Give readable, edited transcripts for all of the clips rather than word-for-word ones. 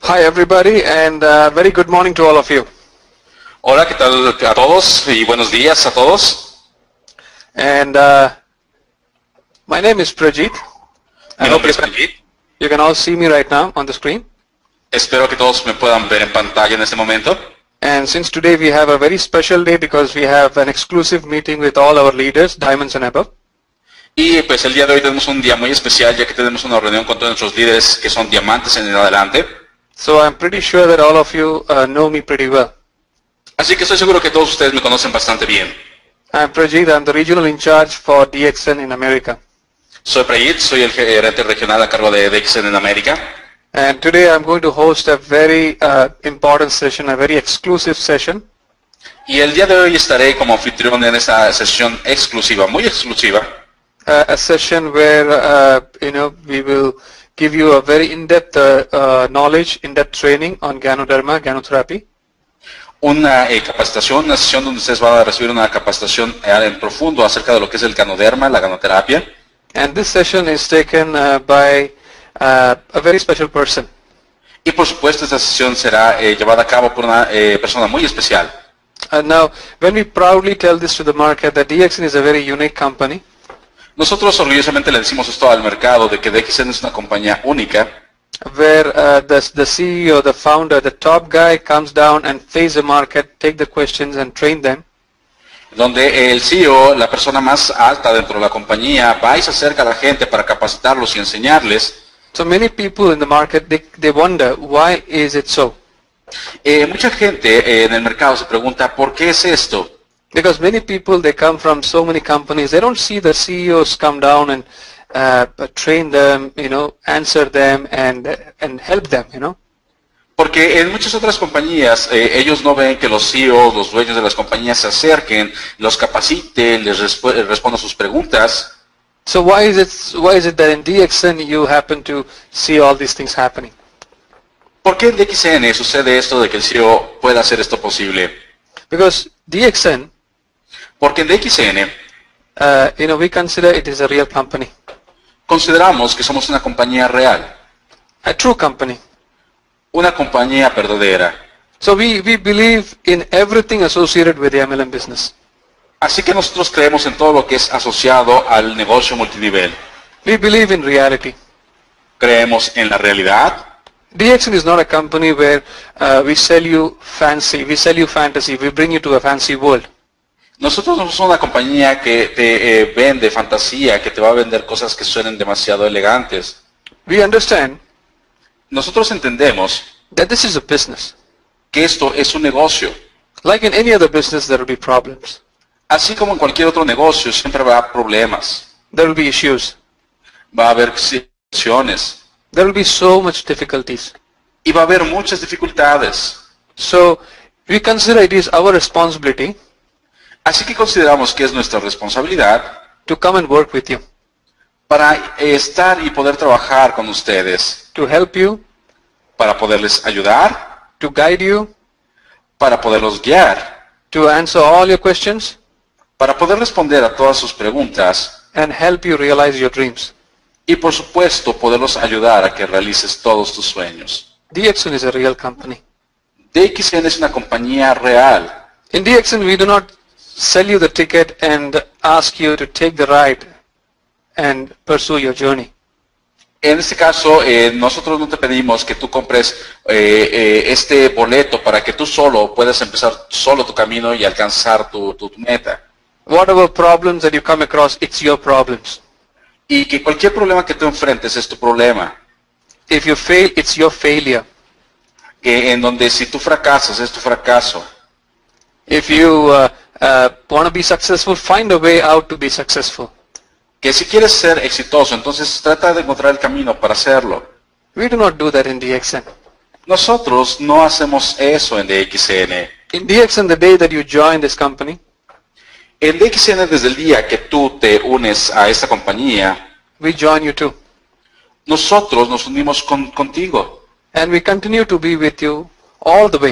Hi everybody, and very good morning to all of you. Hola, ¿qué tal a todos? Y buenos días a todos. And my name is Prajit. Mi nombre es Prajit. You can all see me right now on the screen. Espero que todos me puedan ver en pantalla en este momento. And since today we have a very special day because we have an exclusive meeting with all our leaders, diamonds and above. Y pues el día de hoy tenemos un día muy especial ya que tenemos una reunión con todos nuestros líderes que son diamantes en adelante. So I'm pretty sure that all of you know me pretty well. Así que estoy seguro que todos ustedes me conocen bastante bien. I'm Prajit, I'm the regional in charge for DXN in America. Soy Prajit, soy el gerente regional a cargo de DXN en América. And today I'm going to host a very important session, a very exclusive session. Y el día de hoy estaré como anfitrión en esta sesión exclusiva, muy exclusiva. A session where we will give you a very in-depth knowledge, in-depth training on Ganoderma, Ganotherapy. Una capacitación, una sesión donde ustedes van a recibir una capacitación en profundo acerca de lo que es el ganoderma, la ganoterapia. And this session is taken by a very special person. Y por supuesto esta sesión será llevada a cabo por una persona muy especial. Now, when we proudly tell this to the market that DXN is a very unique company, nosotros orgullosamente le decimos esto al mercado de que DXN es una compañía única, where the CEO, the founder, the top guy comes down and face the market, take the questions and train them. donde el CEO, la persona más alta dentro de la compañía, va y se acerca a la gente para capacitarlos y enseñarles. So many people in the market, they wonder, why is it so? Mucha gente en el mercado se pregunta, ¿por qué es esto? Because many people, they come from so many companies, they don't see the CEOs come down and train them, answer them and help them, Porque en muchas otras compañías ellos no ven que los CEOs, los dueños de las compañías se acerquen, los capaciten, les respondan sus preguntas. So why is it that in DXN you happen to see all these things happening? ¿Por qué en DXN sucede esto de que el CEO pueda hacer esto posible? Because DXN, Porque en DXN we consider it is a real company, consideramos que somos una compañía real, a true company. una compañía verdadera. So we believe in everything associated with the MLM business. Así que nosotros creemos en todo lo que es asociado al negocio multinivel. We believe in reality. Creemos en la realidad. DXN is not a company where we sell you fancy, we sell you fantasy, we bring you to a fancy world. Nosotros no somos una compañía que te vende fantasía, que te va a vender cosas que suenen demasiado elegantes. We understand Nosotros entendemos that this is a business. que esto es un negocio. Like in any other business, there will be problems. Así como en cualquier otro negocio, siempre habrá problemas. There will be issues. Va a haber situaciones. There will be so much difficulties. Y va a haber muchas dificultades. So we consider it is our responsibility Así que consideramos que es nuestra responsabilidad to come and work with you, para estar y poder trabajar con ustedes, to help you, para poderles ayudar, to guide you, para poderlos guiar, to answer all your questions, para poder responder a todas sus preguntas and help you realize your dreams. y por supuesto poderlos ayudar a que realices todos tus sueños. DXN is a real company. DXN es una compañía real. In DXN, we do not sell you the ticket and ask you to take the ride and pursue your journey. En este caso, nosotros no te pedimos que tú compres este boleto para que tú solo puedas empezar solo tu camino y alcanzar tu meta. Whatever problems that you come across, it's your problems. Y que cualquier problema que tú enfrentes es tu problema. If you fail, it's your failure. Que en donde si tú fracasas es tu fracaso. If you want to be successful, find a way out to be successful. Que si quieres ser exitoso, entonces trata de encontrar el camino para hacerlo. We do not do that in DXN. Nosotros no hacemos eso en DXN. In DXN, the day that you join this company, En DXN desde el día que tú te unes a esta compañía, we join you too. nosotros nos unimos contigo. And we continue to be with you all the way.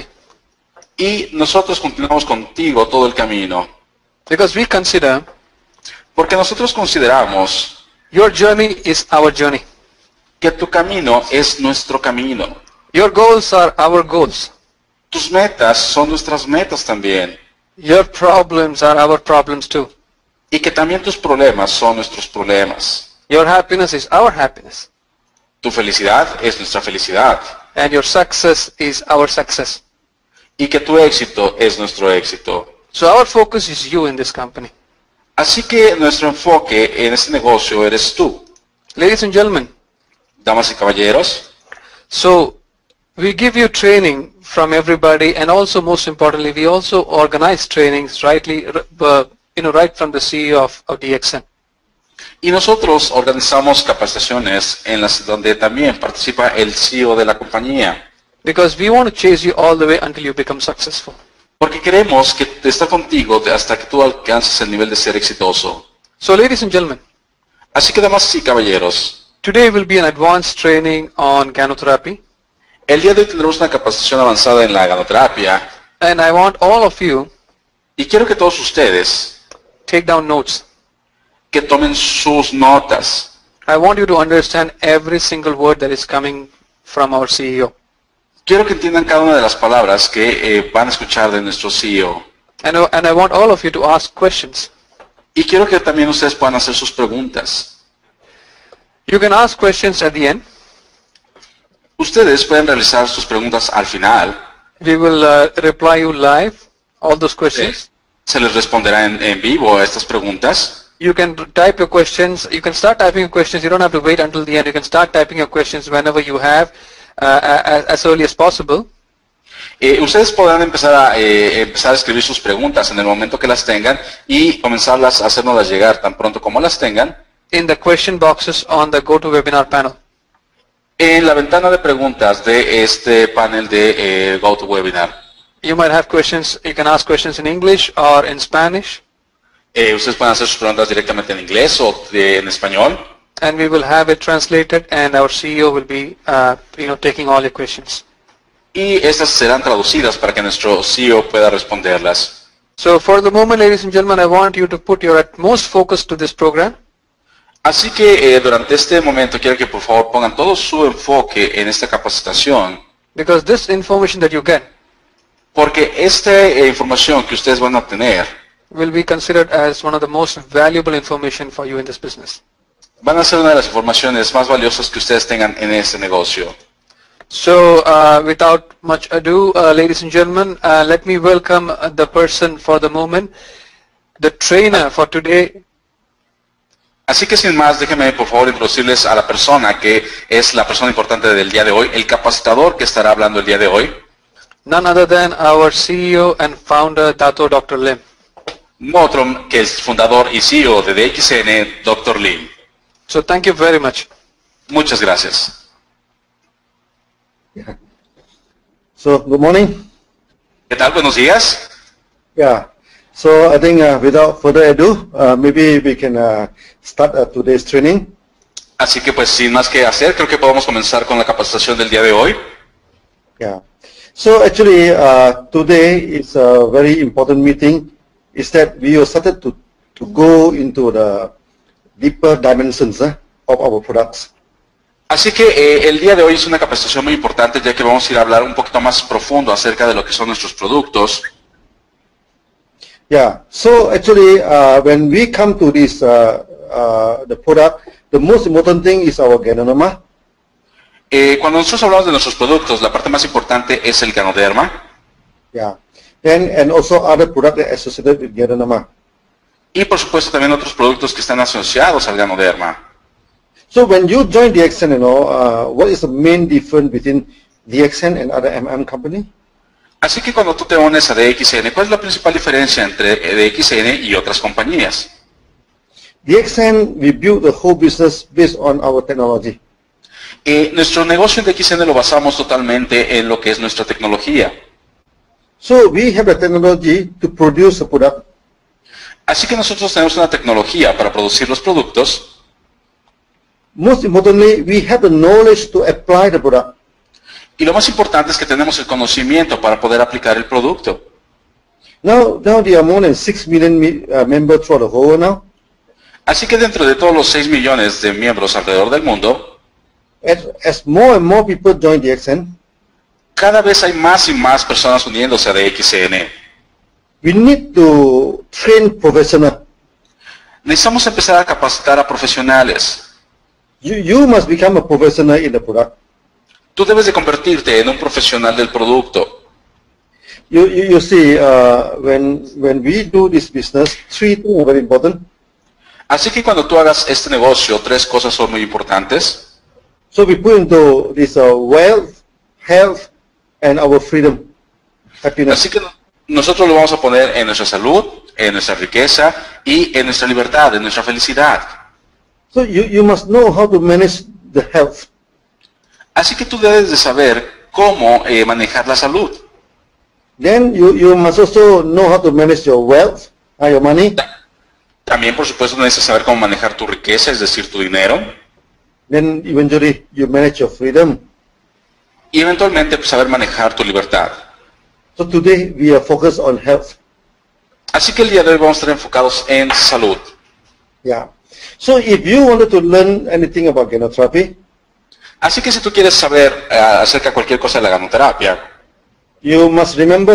Y nosotros continuamos contigo todo el camino. Because we consider Porque nosotros consideramos your journey is our journey. que tu camino es nuestro camino. Your goals are our goals. Tus metas son nuestras metas también. Your problems are our problems too. Y que también tus problemas son nuestros problemas. Your happiness is our happiness. Tu felicidad es nuestra felicidad. And your success is our success. Y que tu éxito es nuestro éxito. So our focus is you in this company. Así que nuestro enfoque en este negocio eres tú. Ladies and gentlemen, Damas y caballeros, so we give you training from everybody, and also most importantly, we also organize trainings right from the CEO of DXN. y nosotros organizamos capacitaciones en las donde también participa el CEO de la compañía. Because we want to chase you all the way until you become successful. Porque queremos que esté contigo hasta que tú alcances el nivel de ser exitoso. So ladies and gentlemen, Así que damas y caballeros, today will be an advanced training on gynotherapy, el día de hoy tendremos una capacitación avanzada en la ganoterapia and I want all of you y quiero que todos ustedes take down notes. que tomen sus notas. I want you to understand every single word that is coming from our CEO. Quiero que entiendan cada una de las palabras que van a escuchar de nuestro CEO. And I want all of you to ask questions. Y quiero que también ustedes puedan hacer sus preguntas. You can ask questions at the end. Ustedes pueden realizar sus preguntas al final. We will reply you live, all those questions. Se les responderá en vivo a estas preguntas. You can type your questions. You can start typing your questions. You don't have to wait until the end. You can start typing your questions whenever you have, as early as possible. Ustedes podrán empezar a escribir sus preguntas en el momento que las tengan y comenzarlas a hacernoslas llegar tan pronto como las tengan In the question boxes on the GoToWebinar panel. en la ventana de preguntas de este panel de GoToWebinar. You might have questions. You can ask questions in English or in Spanish, Ustedes pueden hacer sus preguntas directamente en inglés o en español and we will have it translated, and our CEO will be, taking all your questions. y estas serán traducidas para que nuestro CEO pueda responderlas. So for the moment, ladies and gentlemen, I want you to put your utmost focus to this program. Así que durante este momento quiero que por favor pongan todo su enfoque en esta capacitación, Because this information that you get porque esta información que ustedes van a obtener will be considered as one of the most valuable information for you in this business. van a ser una de las informaciones más valiosas que ustedes tengan en este negocio. So without much ado, ladies and gentlemen, let me welcome the person for the moment, the trainer for today. Así que sin más, déjenme por favor introducirles a la persona que es la persona importante del día de hoy, el capacitador que estará hablando el día de hoy. None other than our CEO and founder, Dato Dr. Lim. No otro que es fundador y CEO de DXN, Dr. Lim. So thank you very much. Muchas gracias. Yeah. So, good morning. ¿Qué tal? Buenos días. Yeah. So, I think without further ado, maybe we can start today's training. Así que pues sin más que hacer, creo que podemos comenzar con la capacitación del día de hoy. Yeah. So, actually, today is a very important meeting. Is that we have started to go into the deeper dimensions of our products. Así que el día de hoy es una capacitación muy importante, ya que vamos a ir a hablar un poquito más profundo acerca de lo que son nuestros productos. Yeah. So, actually, when we come to this the product, the most important thing is our Ganoderma. Cuando nosotros hablamos de nuestros productos, la parte más importante es el Ganoderma. Yeah. Then and also other products associated with Ganoderma. Y por supuesto también otros productos que están asociados al Ganoderma. So when you join DXN, what is the main difference between DXN and other MM company? Así que cuando tú te unes a DXN, ¿cuál es la principal diferencia entre DXN y otras compañías? DXN, we build the whole business based on our technology. Nuestro negocio en DXN lo basamos totalmente en lo que es nuestra tecnología. So we have the technology to produce a product. Así que nosotros tenemos una tecnología para producir los productos. Most importantly, we have the knowledge to apply the product. Y lo más importante es que tenemos el conocimiento para poder aplicar el producto. Now there are more than 6 million members throughout the whole now. Así que dentro de todos los 6 millones de miembros alrededor del mundo, As more and more people join DXN, Cada vez hay más y más personas uniéndose a DXN. We need to train professionals. Necesitamos empezar a capacitar a profesionales. You must become a professional in the product. Tú debes de convertirte en un profesional del producto. You see, when we do this business, three things are very important. Así que cuando tú hagas este negocio, tres cosas son muy importantes. So we put into this wealth, health, and our freedom, happiness. Así que nosotros lo vamos a poner en nuestra salud, en nuestra riqueza y en nuestra libertad, en nuestra felicidad. So you must know how to manage the health. Así que tú debes de saber cómo manejar la salud. Then you must also know how to manage your wealth, your money. También, por supuesto, necesitas saber cómo manejar tu riqueza, es decir, tu dinero. Then eventually you manage your freedom. Y eventualmente, pues, saber manejar tu libertad. So today we are focused on health. Así que el día de hoy vamos a estar enfocados en salud. Yeah. So if you wanted to learn anything about gynotherapy, Así que si tú quieres saber acerca de cualquier cosa de la ganoterapia, you must remember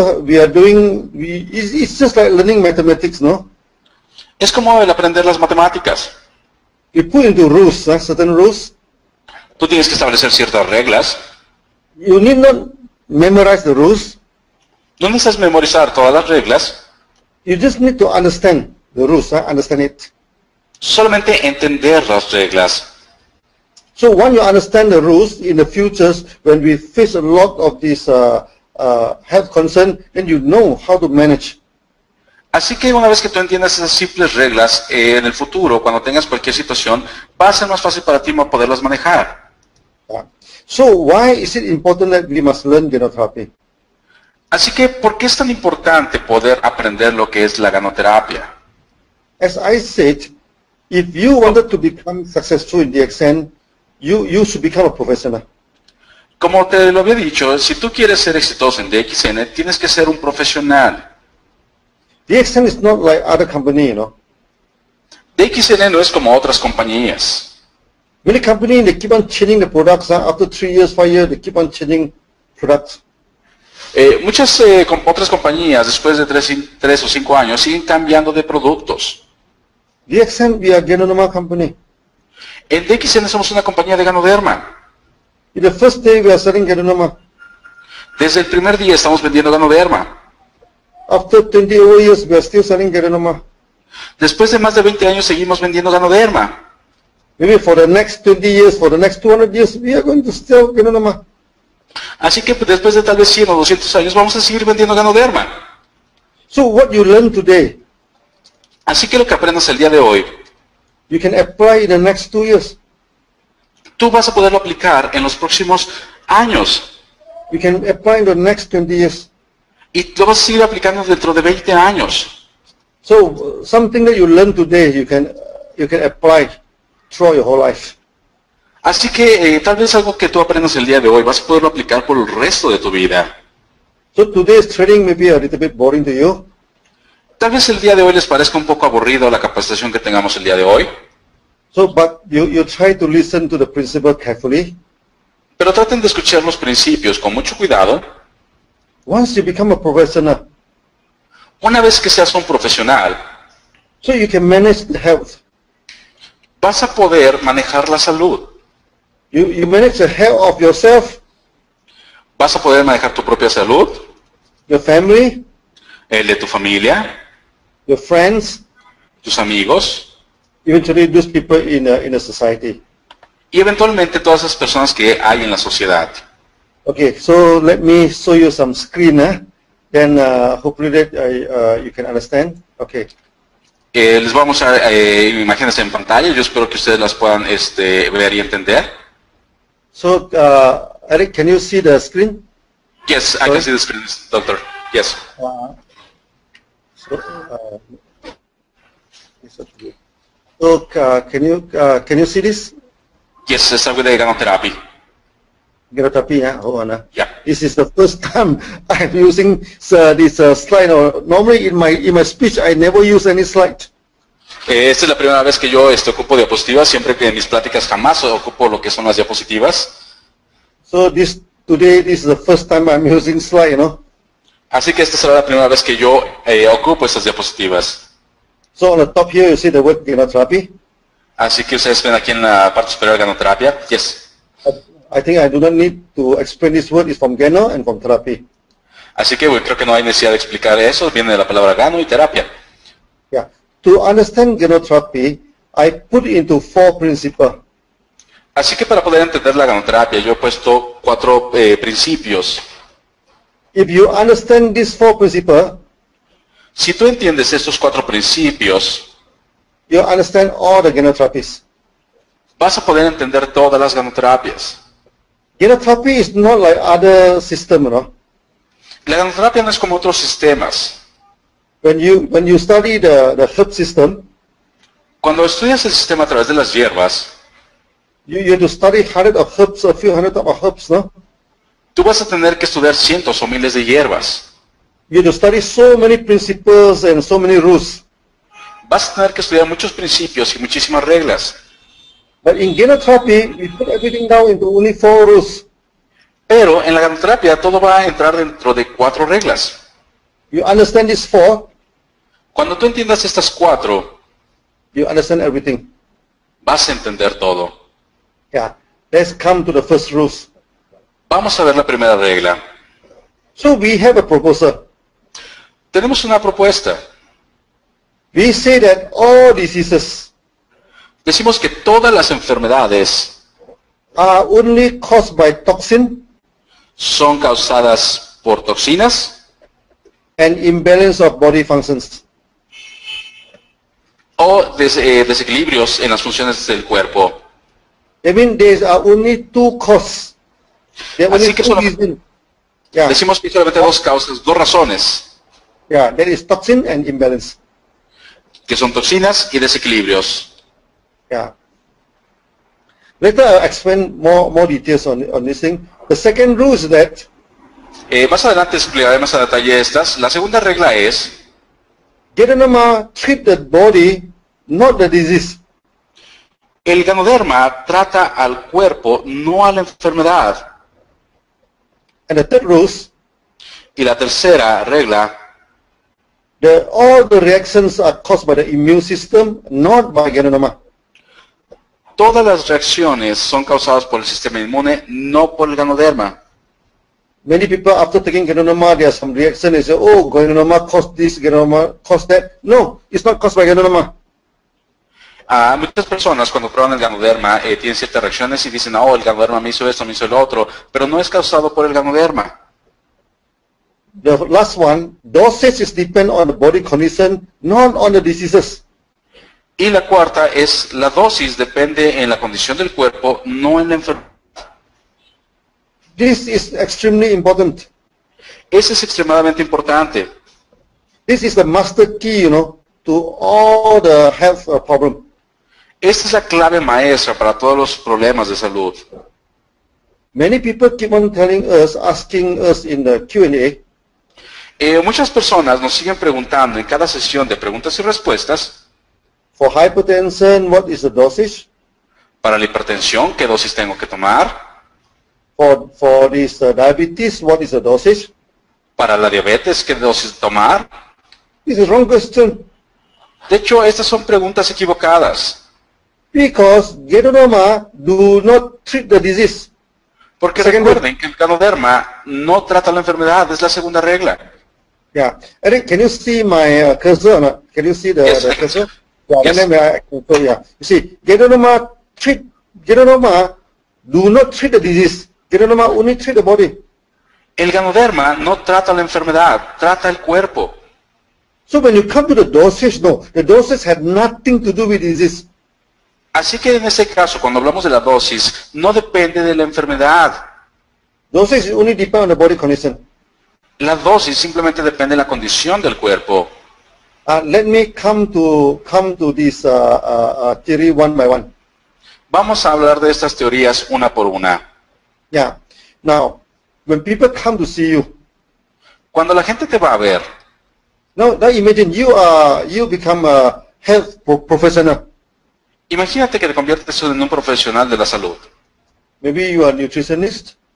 it's just like learning mathematics, no? es como el aprender las matemáticas. We put into rules, certain rules. Tú tienes que establecer ciertas reglas. You need not memorize the rules. No necesitas memorizar todas las reglas, You just need to understand the rules, understand it. solamente entender las reglas. So when you understand the rules in the futures, when we face a lot of these health concern, then you know how to manage. Así que una vez que tú entiendas esas simples reglas, en el futuro, cuando tengas cualquier situación, va a ser más fácil para ti poderlas manejar. So why is it important that we must learn gynotherapy? Así que, ¿por qué es tan importante poder aprender lo que es la ganoterapia? As I said, if you wanted to become successful in DXN, you should become a professional. Como te lo había dicho, si tú quieres ser exitoso en DXN, tienes que ser un profesional. DXN is not like other company, you know. DXN no es como otras compañías. Many companies, they keep on changing the products. After 3 years, 5 years, they keep on changing products. Muchas otras compañías, después de 3 o 5 años, siguen cambiando de productos. DXN, we are Ganoderma company. En DXN somos una compañía de Ganoderma. In the first day, we are selling Ganoderma. Desde el primer día estamos vendiendo Ganoderma. After 20 over years, we are still selling Ganoderma. Después de más de 20 años seguimos vendiendo Ganoderma. Maybe for the next 20 years, for the next 200 years, we are going to sell Ganoderma. Así que después de tal vez 100 o 200 años vamos a seguir vendiendo Ganoderma. So what you learn today, Así que lo que aprendas el día de hoy, you can apply in the next 2 years. tú vas a poderlo aplicar en los próximos años. You can apply in the next 20 years. Y lo vas a seguir aplicando dentro de 20 años. So something that you learn today, you can apply throughout your whole life. Así que tal vez algo que tú aprendas el día de hoy vas a poderlo aplicar por el resto de tu vida. So today's training may be a little bit boring to you. Tal vez el día de hoy les parezca un poco aburrido la capacitación que tengamos el día de hoy, So, but you try to listen to the principle carefully. pero traten de escuchar los principios con mucho cuidado. Once you become a professional, Una vez que seas un profesional, so you can manage the health. vas a poder manejar la salud. You manage the health of yourself, Vas a poder manejar tu propia salud, your family, el de tu familia, your friends, tus amigos eventually those people in a society. y eventualmente todas esas personas que hay en la sociedad. Okay, so let me show you some screen. Then hopefully that you can understand. Okay. Les vamos a imágenes en pantalla, yo espero que ustedes las puedan ver y entender. So Eric, can you see the screen? Yes, I can see the screen, doctor. Yes. So can you see this? Yes, es algo de ganoterapia. Gynotherapy, hold on. Yeah. This is the first time I'm using this slide. Normally in my speech I never use any slide. Esta es la primera vez que yo ocupo diapositivas, siempre que en mis pláticas jamás ocupo lo que son las diapositivas. So this today this is the first time I'm using slide, you know. Así que esta será la primera vez que yo ocupo estas diapositivas. So on the top here you see the word genotherapy. Así que ustedes ven aquí en la parte superior ganoterapia. Yes. I think I do not need to explain this word. It's from geno and from therapy. Así que creo que no hay necesidad de explicar eso. Viene de la palabra gano y terapia. Yeah. To understand genotherapy, I put it into 4 principles. Así que para poder entender la ganoterapia, yo he puesto 4 principios. If you understand these 4 principles, Si tú entiendes estos 4 principios, you understand all the genotherapies. vas a poder entender todas las ganoterapias. Genotherapy is not like other system, you know. La ganoterapia no es como otros sistemas. When you study the herb system, Cuando estudias el sistema a través de las hierbas, you have to study hundreds of herbs, a few hundred of herbs, no? tú vas a tener que estudiar cientos o miles de hierbas. You have to study so many principles and so many rules. Vas a tener que estudiar muchos principios y muchísimas reglas. But in genotherapy, we put everything down into only 4 rules. Pero en la ganoterapia todo va a entrar dentro de 4 reglas. You understand these 4, Cuando tú entiendas estas 4, you understand everything. vas a entender todo. Yeah. Let's come to the first rules. Vamos a ver la primera regla. So we have a proposal. Tenemos una propuesta. We say that all diseases Decimos que todas las enfermedades are only caused by toxin son causadas por toxinas and imbalance of body functions. o desequilibrios en las funciones del cuerpo. I mean, there are only 2 causes. There are Así only que 2 solamente- reasons. Yeah, Decimos que solamente 2 causas, 2 razones, yeah, that is toxin and imbalance. que son toxinas y desequilibrios. Yeah. Later I'll explain more details on this thing. The second rule is that Más adelante explicaré más a detalle estas. La segunda regla es, Ganoderma treat the body, not the disease. el ganoderma trata al cuerpo, no a la enfermedad. And the third rule is Y la tercera regla, all the reactions are caused by the immune system, not by Ganoderma. todas las reacciones son causadas por el sistema inmune, no por el ganoderma. Many people after taking Ganoderma, there are some reaction. They say, oh, Ganoderma caused this, Ganoderma caused that. No, it's not caused by Ganoderma. Muchas personas cuando prueban el ganoderma tienen ciertas reacciones y dicen, oh, el ganoderma me hizo esto, me hizo el otro, pero no es causado por el ganoderma. The last one, dosage is depend on the body condition, not on the diseases. Y la cuarta es, la dosis depende en la condición del cuerpo, no en la enfermedad. This is extremely important. Eso es extremadamente importante. This is the master key, you know, to all the health problem. Esta es la clave maestra para todos los problemas de salud. Many people keep on telling us, asking us in the Q&A, Muchas personas nos siguen preguntando en cada sesión de preguntas y respuestas, for hypertension, what is the dosage? para la hipertensión, ¿qué dosis tengo que tomar? For this diabetes, what is the dosage? Para la diabetes, ¿qué dosis tomar? This is wrong question. De hecho, estas son preguntas equivocadas, Because Ganoderma do not treat the disease. porque Second recuerden que el ganoderma no trata la enfermedad, es la segunda regla. Yeah. Eric, can you see my cursor or not? Can you see the, Yes, the I can see. cursor? Yeah, Yes. and then I can show you. Yeah. You see, Ganoderma do not treat the disease. Ganoderma only treat the body. El ganoderma no trata la enfermedad, trata el cuerpo. So when you come to the dosage, no, the dosage had nothing to do with disease. Así que en este caso, cuando hablamos de la dosis, no depende de la enfermedad. Dosage only depend on the body condition. La dosis simplemente depende de la condición del cuerpo. Let me come to this theory one by one. Vamos a hablar de estas teorías una por una. Yeah. Now, when people come to see you, Cuando la gente te va a ver, now imagine you become a health professional. imagínate que te conviertes en un profesional de la salud. Maybe you are a nutritionist,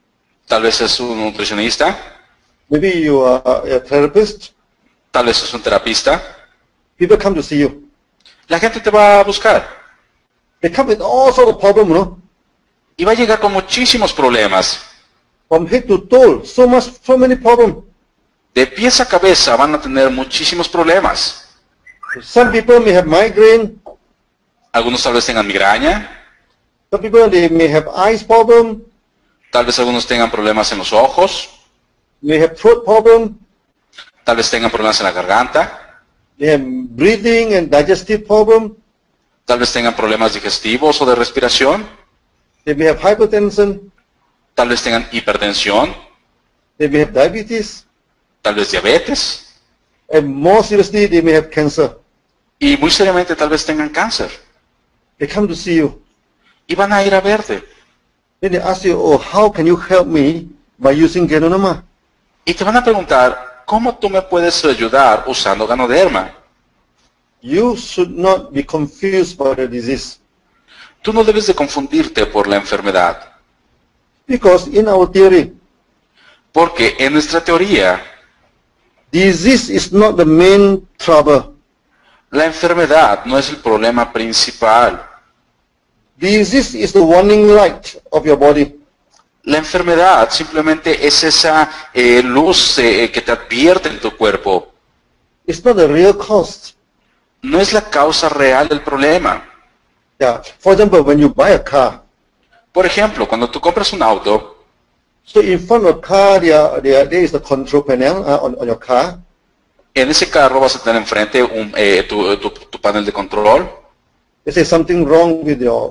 Tal vez es un nutricionista, maybe you are a therapist. tal vez es un terapista. People come to see you. La gente te va a buscar They come with all sort of problems, you know, y va a llegar con muchísimos problemas. from head to toe, so many problems. De pies a cabeza van a tener muchísimos problemas. Some people may have migraine. Algunos tal vez tengan migraña, Some people they may have eyes problem. tal vez algunos tengan problemas en los ojos, May have throat problem. tal vez tengan problemas en la garganta, They have breathing and digestive problem. tal vez tengan problemas digestivos o de respiración, They may have hypertension. tal vez tengan hipertensión, They may have diabetes. tal vez diabetes And more seriously, they may have cancer. y muy seriamente tal vez tengan cáncer. They come to see you. Y van a ir a verte Then they ask you, oh, how can you help me by using Ganoderma? y te van a preguntar, ¿cómo tú me puedes ayudar usando Ganoderma? You should not be confused by the disease. Tú no debes de confundirte por la enfermedad, Because in our theory, porque en nuestra teoría, disease is not the main trouble. la enfermedad no es el problema principal. Disease is the warning light of your body. La enfermedad simplemente es esa luz que te advierte en tu cuerpo. It's not the real cause. No es la causa real del problema. Yeah. For example, when you buy a car, Por ejemplo, cuando tú compras un auto, so in front of the car, there is a control panel on your car. en ese carro vas a tener enfrente tu panel de control. They say something wrong with your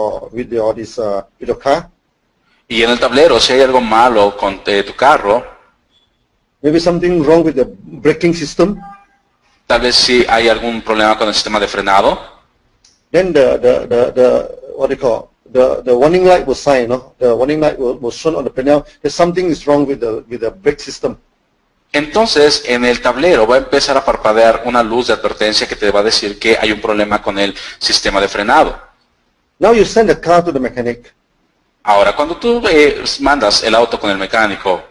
car. Y en el tablero, si hay algo malo con tu carro, Maybe something wrong with the braking system. tal vez si hay algún problema con el sistema de frenado, Then the what do you call the warning light will sign, no? The warning light will show on the panel that something is wrong with the brake system. entonces en el tablero va a empezar a parpadear una luz de advertencia que te va a decir que hay un problema con el sistema de frenado. Now you send the car to the mechanic. Ahora, cuando tú mandas el auto con el mecánico,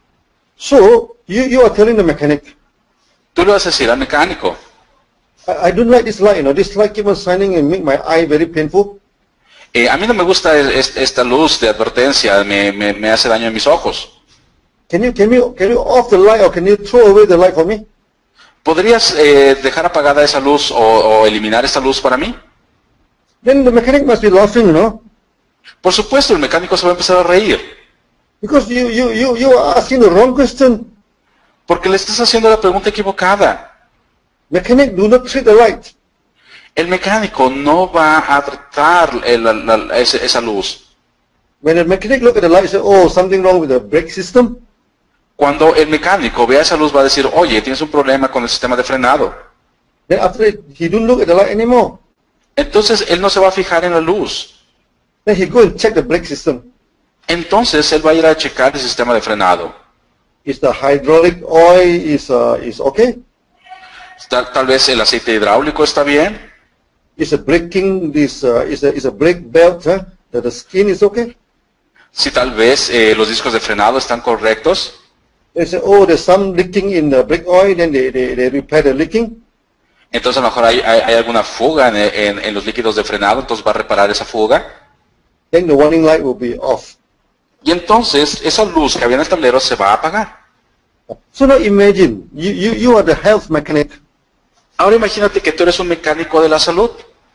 So you are telling the mechanic, tú le vas a decir al mecánico, I don't like this light, you know, this light keep on shining and make my eye very painful. a mí no me gusta esta luz de advertencia, me hace daño en mis ojos. Can you off the light or can you throw away the light for me? ¿Podrías dejar apagada esa luz o eliminar esa luz para mí? Then the mechanic must be laughing, you know, Por supuesto, el mecánico se va a empezar a reír, because you are asking the wrong question. porque le estás haciendo la pregunta equivocada. Mechanic do not treat the light. El mecánico no va a tratar esa luz. When the mechanic look at the light, he say, oh, something wrong with the brake system. Cuando el mecánico vea esa luz va a decir, oye, tienes un problema con el sistema de frenado. Then after that, he don't look at the light anymore. Entonces él no se va a fijar en la luz. Then he go and check the brake system. Entonces él va a ir a checar el sistema de frenado. Is the hydraulic oil is okay? Tal vez el aceite hidráulico está bien. Is a braking is a brake belt? That the skin is okay? Si tal vez los discos de frenado están correctos. They say, oh, there's some leaking in the brake oil. Then they repair the leaking. Entonces a lo mejor hay alguna fuga en los líquidos de frenado, entonces va a reparar esa fuga. Then the warning light will be off. Y entonces esa luz que había en el tablero se va a apagar. So now imagine you are the health mechanic. Ahora imagínate que tú eres un mecánico de la salud.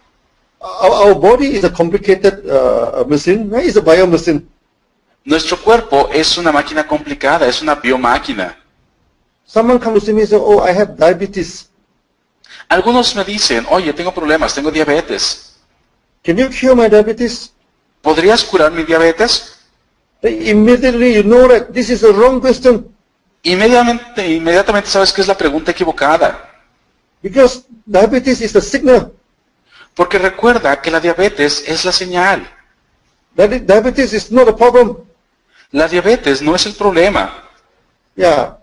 Our body is a complicated machine. Right? It's a biomachine. Nuestro cuerpo es una máquina complicada, es una biomáquina. Someone comes to see me and say, oh, I have diabetes. Algunos me dicen, oye, tengo problemas, tengo diabetes. Can you cure my diabetes? ¿Podrías curar mi diabetes? Then immediately you know that this is the wrong question. Inmediatamente sabes que es la pregunta equivocada. Because diabetes is the signal. Porque recuerda que la diabetes es la señal. Diabetes is not a problem. La diabetes no es el problema. Yeah.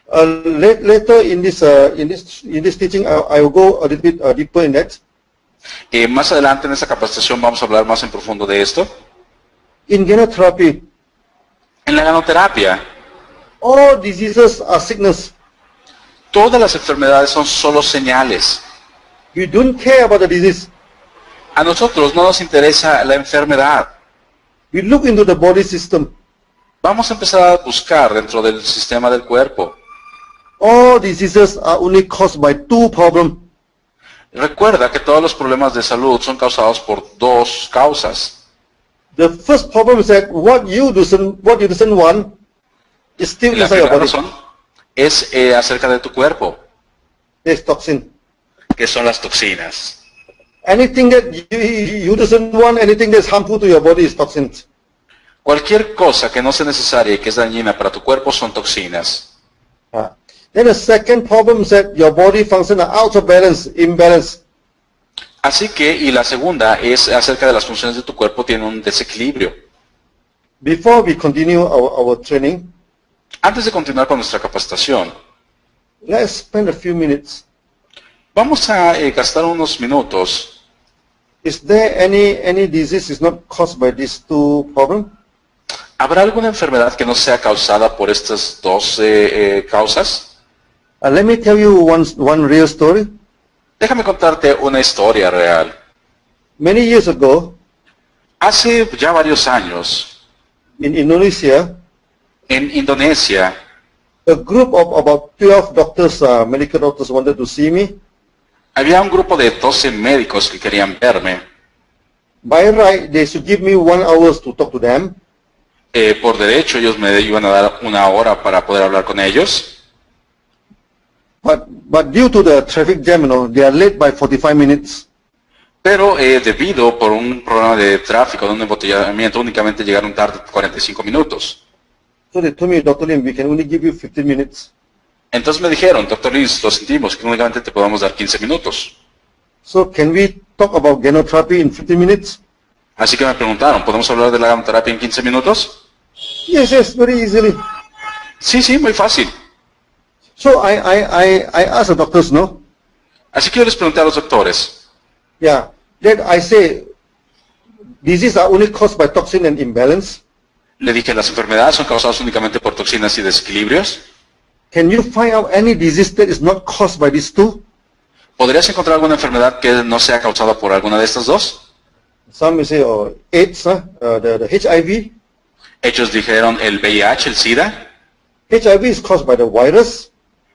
Later in this teaching, I will go a little bit deeper in that. Más adelante en esta capacitación vamos a hablar más en profundo de esto. In genotherapy, En la ganoterapia, all diseases are sickness. todas las enfermedades son solo señales. We don't care about the disease. A nosotros no nos interesa la enfermedad. We look into the body system. Vamos a empezar a buscar dentro del sistema del cuerpo. All diseases are only caused by two problems. Recuerda que todos los problemas de salud son causados por dos causas. The first problem is that what you doesn't want is still La inside your primera body. razón es acerca de tu cuerpo, It's toxin. que son las toxinas. Anything that you doesn't want, anything that's harmful to your body is toxins. Cualquier cosa que no sea necesaria y que es dañina para tu cuerpo son toxinas. Then the second problem is that your body functions are out of balance, imbalance. Así que, y la segunda es acerca de las funciones de tu cuerpo, tiene un desequilibrio. Before we continue our training, Antes de continuar con nuestra capacitación, let's spend a few minutes. vamos a gastar unos minutos. Is there any disease is not caused by these two problems? ¿Habrá alguna enfermedad que no sea causada por estas dos causas? Let me tell you one real story. Déjame contarte una historia real. Many years ago, Hace ya varios años, in Indonesia, en Indonesia, a group of about 12 doctors, medical doctors, wanted to see me. había un grupo de 12 médicos que querían verme. By right, they should give me 1 hour to talk to them. Por derecho, ellos me iban a dar una hora para poder hablar con ellos. But due to the traffic jam, they are late by 45 minutes. Pero debido por un problema de tráfico, de un embotellamiento, únicamente llegaron tarde 45 minutos. So they told me, Dr. Lim, we can only give you 15 minutes. Entonces me dijeron, Dr. Lins, lo sentimos, que únicamente te podemos dar 15 minutos. So can we talk about gynotherapy in 15 minutes? Así que me preguntaron, ¿podemos hablar de la ganoterapia en 15 minutos? Yes, very easily. Sí, muy fácil. So I asked the doctors, no? Así que yo les pregunté a los doctores, Yeah. Then I say, diseases are only caused by toxin and imbalance. le dije, las enfermedades son causadas únicamente por toxinas y desequilibrios. Can you find out any disease that is not caused by these two? ¿Podrías encontrar alguna enfermedad que no sea causada por alguna de estas dos? Some may say, oh, AIDS, the HIV. Ellos dijeron el VIH, el SIDA. HIV is caused by the virus.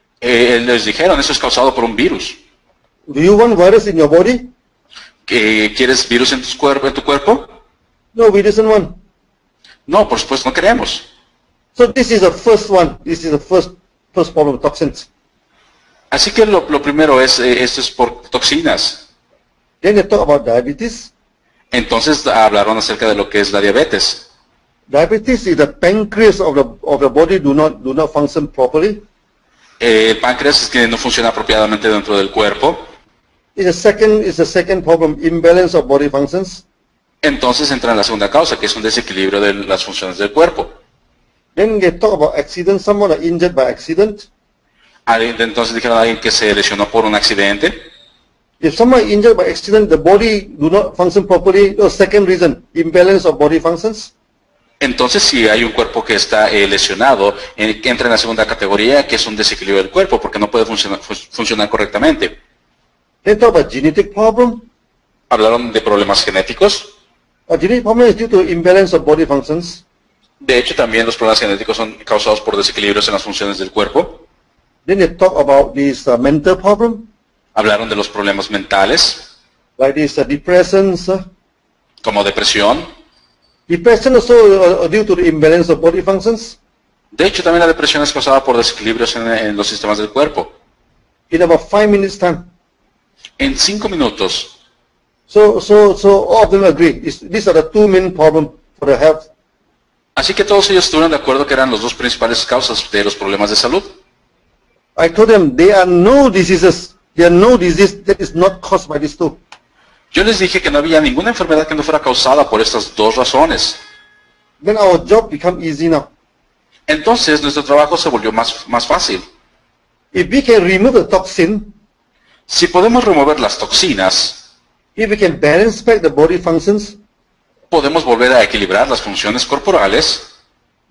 Les dijeron, eso es causado por un virus. Do you want virus in your body? ¿Quieres virus en tu cuerpo? No, we doesn't want. No, por supuesto, no queremos. So this is the first one. This is the first problem, toxins. Así que lo primero es, esto es por toxinas. Then they talk about diabetes. Entonces hablaron acerca de lo que es la diabetes. Diabetes is the pancreas of the body do not function properly. El páncreas es que no funciona apropiadamente dentro del cuerpo. It's the second problem, imbalance of body functions. Entonces entra en la segunda causa, que es un desequilibrio de las funciones del cuerpo. Then they talk about accident, someone are injured by accident. Entonces dijeron a alguien que se lesionó por un accidente. If someone is injured by accident, the body do not function properly. The second reason, imbalance of body functions. Entonces si hay un cuerpo que está lesionado, entra en la segunda categoría, que es un desequilibrio del cuerpo, porque no puede funcionar correctamente. They talk about genetic problem. Hablaron de problemas genéticos. A genetic problem is due to imbalance of body functions. De hecho, también los problemas genéticos son causados por desequilibrios en las funciones del cuerpo. Then they talk about this mental problem, Hablaron de los problemas mentales, like this depressions. como depresión. Depression also due to the imbalance of body functions. De hecho, también la depresión es causada por desequilibrios en los sistemas del cuerpo. In about 5 minutes time. En 5 minutos. So all of them agree. These are the two main problems for the health. Así que todos ellos estuvieron de acuerdo que eran las dos principales causas de los problemas de salud. I told them there are no diseases. There are no disease that is not caused by these two. Yo les dije que no había ninguna enfermedad que no fuera causada por estas dos razones. Then our job become easy now. Entonces nuestro trabajo se volvió más fácil. If we can remove the toxin, Si podemos remover las toxinas, if we can balance back the body functions, podemos volver a equilibrar las funciones corporales,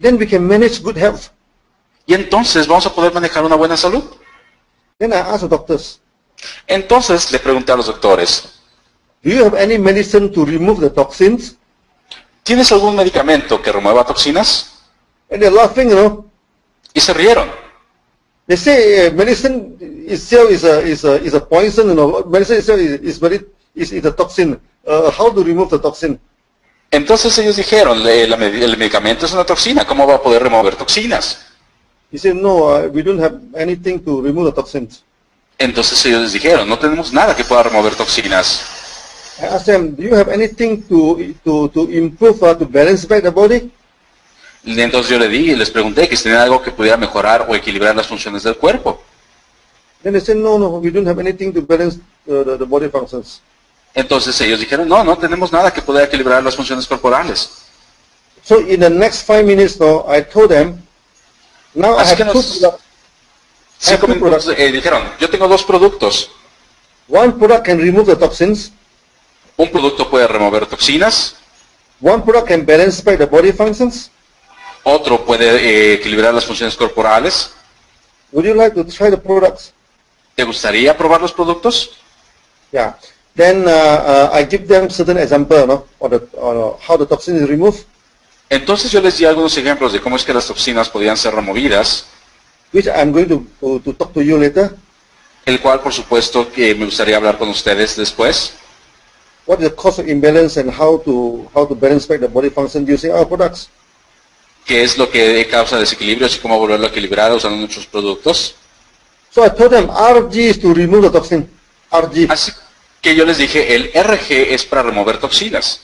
then we can manage good health. Y entonces vamos a poder manejar una buena salud. Then I asked the doctors, Entonces le pregunté a los doctores, do you have any medicine to remove the toxins? ¿tienes algún medicamento que remueva toxinas? And they're laughing, you know. Y se rieron. They say medicine itself is a poison, you know. Medicine itself is a toxin. How to remove the toxin? Entonces ellos dijeron, el medicamento es una toxina, ¿cómo va a poder remover toxinas? He said, no, we don't have anything to remove the toxins. Entonces ellos les dijeron, no tenemos nada que pueda remover toxinas. I asked them, do you have anything to improve, to balance back the body? Y entonces yo les pregunté que si tenían algo que pudiera mejorar o equilibrar las funciones del cuerpo. Then they said, no, we don't have anything to balance the body functions. Entonces ellos dijeron, no tenemos nada que pueda equilibrar las funciones corporales. So in the next 5 minutes, though, I told them, now I Así que have nos- 2 products. 5 minutos dijeron, yo tengo 2 productos. One product can remove the toxins. Un producto puede remover toxinas, One product can balance back the body functions. otro puede equilibrar las funciones corporales. Would you like to try the products? ¿Te gustaría probar los productos? Yeah. Then I give them certain example, no, on how the toxin is removed, Entonces yo les di algunos ejemplos de cómo es que las toxinas podían ser removidas, which I'm going to talk to you later. el cual por supuesto que me gustaría hablar con ustedes después. What is the cause of imbalance and how to balance back the body function using our products. Qué es lo que causa desequilibrios y cómo volverlo a equilibrar usando nuestros productos. So I told them RG is to remove the toxin. RG. Así que yo les dije, el RG es para remover toxinas.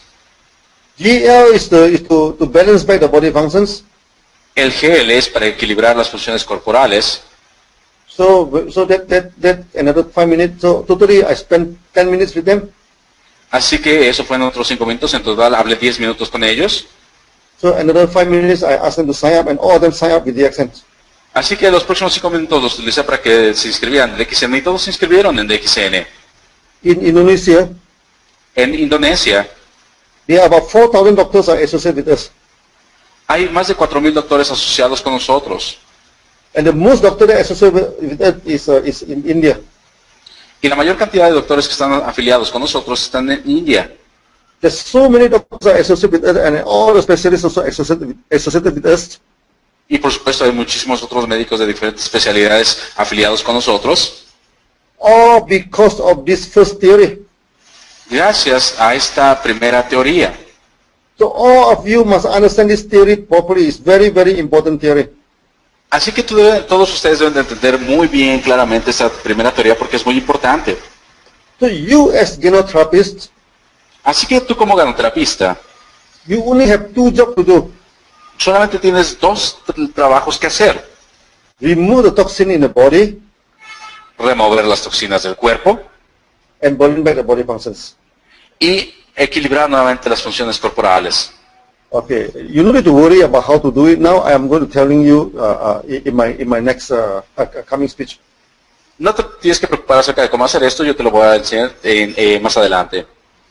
GL is to balance back the body functions. El GL es para equilibrar las funciones corporales. So that another 5 minutes. So totally I spent 10 minutes with them. Así que eso fue en otros 5 minutos. En total hablé 10 minutos con ellos. So another 5 minutes I asked them to sign up, and all of them sign up with the accent. Así que los próximos 5 minutos los utilicé para que se inscribieran en DXN y todos se inscribieron en DXN. In Indonesia, En Indonesia there are about 4,000 doctors are associated with us. hay más de 4,000 doctores asociados con nosotros. And the most doctors that are associated with us is in India. Y la mayor cantidad de doctores que están afiliados con nosotros están en India. There's so many doctors are associated with us, and all the specialists also associated with us. Y por supuesto hay muchísimos otros médicos de diferentes especialidades afiliados con nosotros. All because of this first theory. Gracias a esta primera teoría. So all of you must understand this theory properly. It's very, very important theory. Así que todos ustedes deben de entender muy bien claramente esta primera teoría porque es muy importante. So you as genotherapist, Así que tú como ganoterapista you only have 2 jobs to do. solamente tienes 2 trabajos que hacer. Remove the toxin in the body Remover las toxinas del cuerpo and bring back the body functions. y equilibrar nuevamente las funciones corporales. Okay, you don't need to worry about how to do it now. I am going to telling you in my next coming speech. No te tienes que preocupar acerca de cómo hacer esto, yo te lo voy a enseñar más adelante.